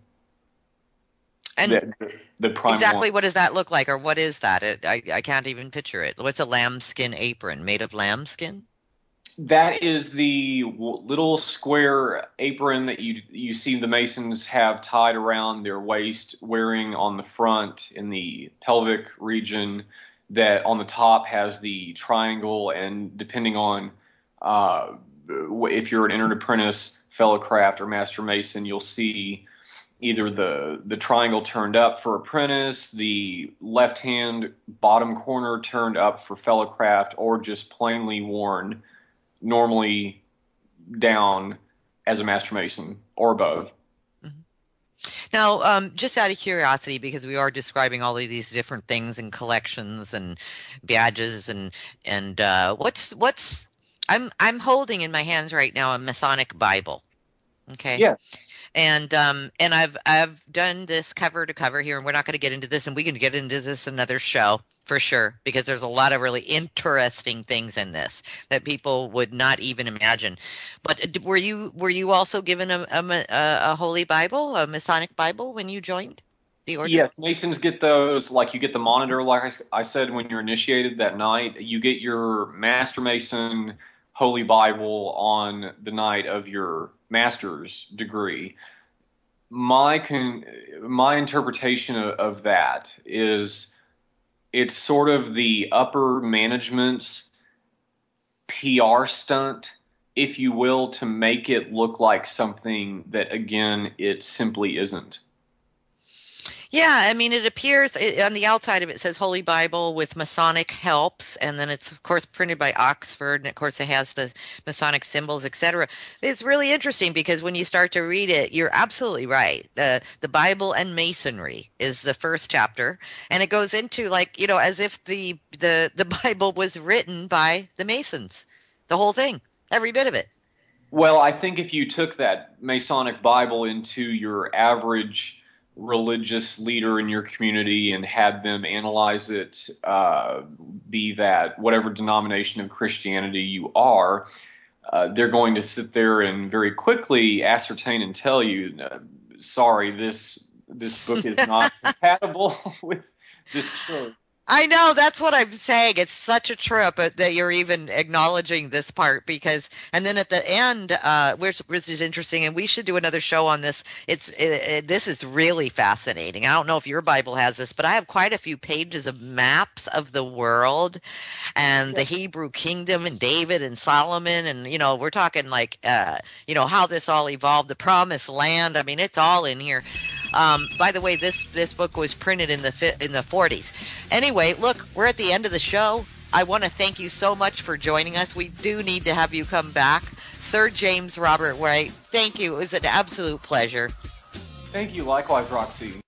And the, the, the prime exactly one. What does that look like, or what is that? It, I, I can't even picture it. What's a lambskin apron? Made of lambskin? That is the little square apron that you you see the Masons have tied around their waist, wearing on the front in the pelvic region, that on the top has the triangle, and depending on uh, if you're an entered apprentice, fellow craft, or master Mason, you'll see either the the triangle turned up for apprentice, the left hand bottom corner turned up for fellow craft, or just plainly worn normally down as a master Mason or above. Now, um, just out of curiosity, because we are describing all of these different things and collections and badges, and and uh, what's what's I'm I'm holding in my hands right now a Masonic Bible. Okay. Yeah. And um and I've I've done this cover to cover here, and we're not going to get into this, and we can get into this another show for sure, because there's a lot of really interesting things in this that people would not even imagine. But were you were you also given a a, a Holy Bible, a Masonic Bible, when you joined the order? Yes, Masons get those. Like, you get the monitor, like I said, when you're initiated that night. You get your Master Mason Holy Bible on the night of your master's degree. My con- my interpretation of, of that is it's sort of the upper management's P R stunt, if you will, to make it look like something that, again, it simply isn't. Yeah, I mean, it appears it, on the outside of it, it says Holy Bible with Masonic helps, and then it's of course printed by Oxford, and of course it has the Masonic symbols, et cetera. It's really interesting because when you start to read it, you're absolutely right. The the Bible and Masonry is the first chapter, and it goes into like you know as if the the the Bible was written by the Masons, the whole thing, every bit of it. Well, I think if you took that Masonic Bible into your average religious leader in your community and had them analyze it, uh, be that whatever denomination of Christianity you are, uh, they're going to sit there and very quickly ascertain and tell you, uh, sorry, this this book is not compatible with this church. I know, that's what I'm saying. It's such a trip that you're even acknowledging this part because, and then at the end, uh, which, which is interesting, and we should do another show on this. It's it, it, this is really fascinating. I don't know if your Bible has this, but I have quite a few pages of maps of the world and the Hebrew kingdom and David and Solomon, and you know, we're talking like, uh, you know, how this all evolved, the Promised Land. I mean, it's all in here. Um, by the way, this this book was printed in the in the forties. Anyway, look, we're at the end of the show. I want to thank you so much for joining us. We do need to have you come back. Sir James Robert Wright, thank you. It was an absolute pleasure. Thank you. Likewise, Roxy.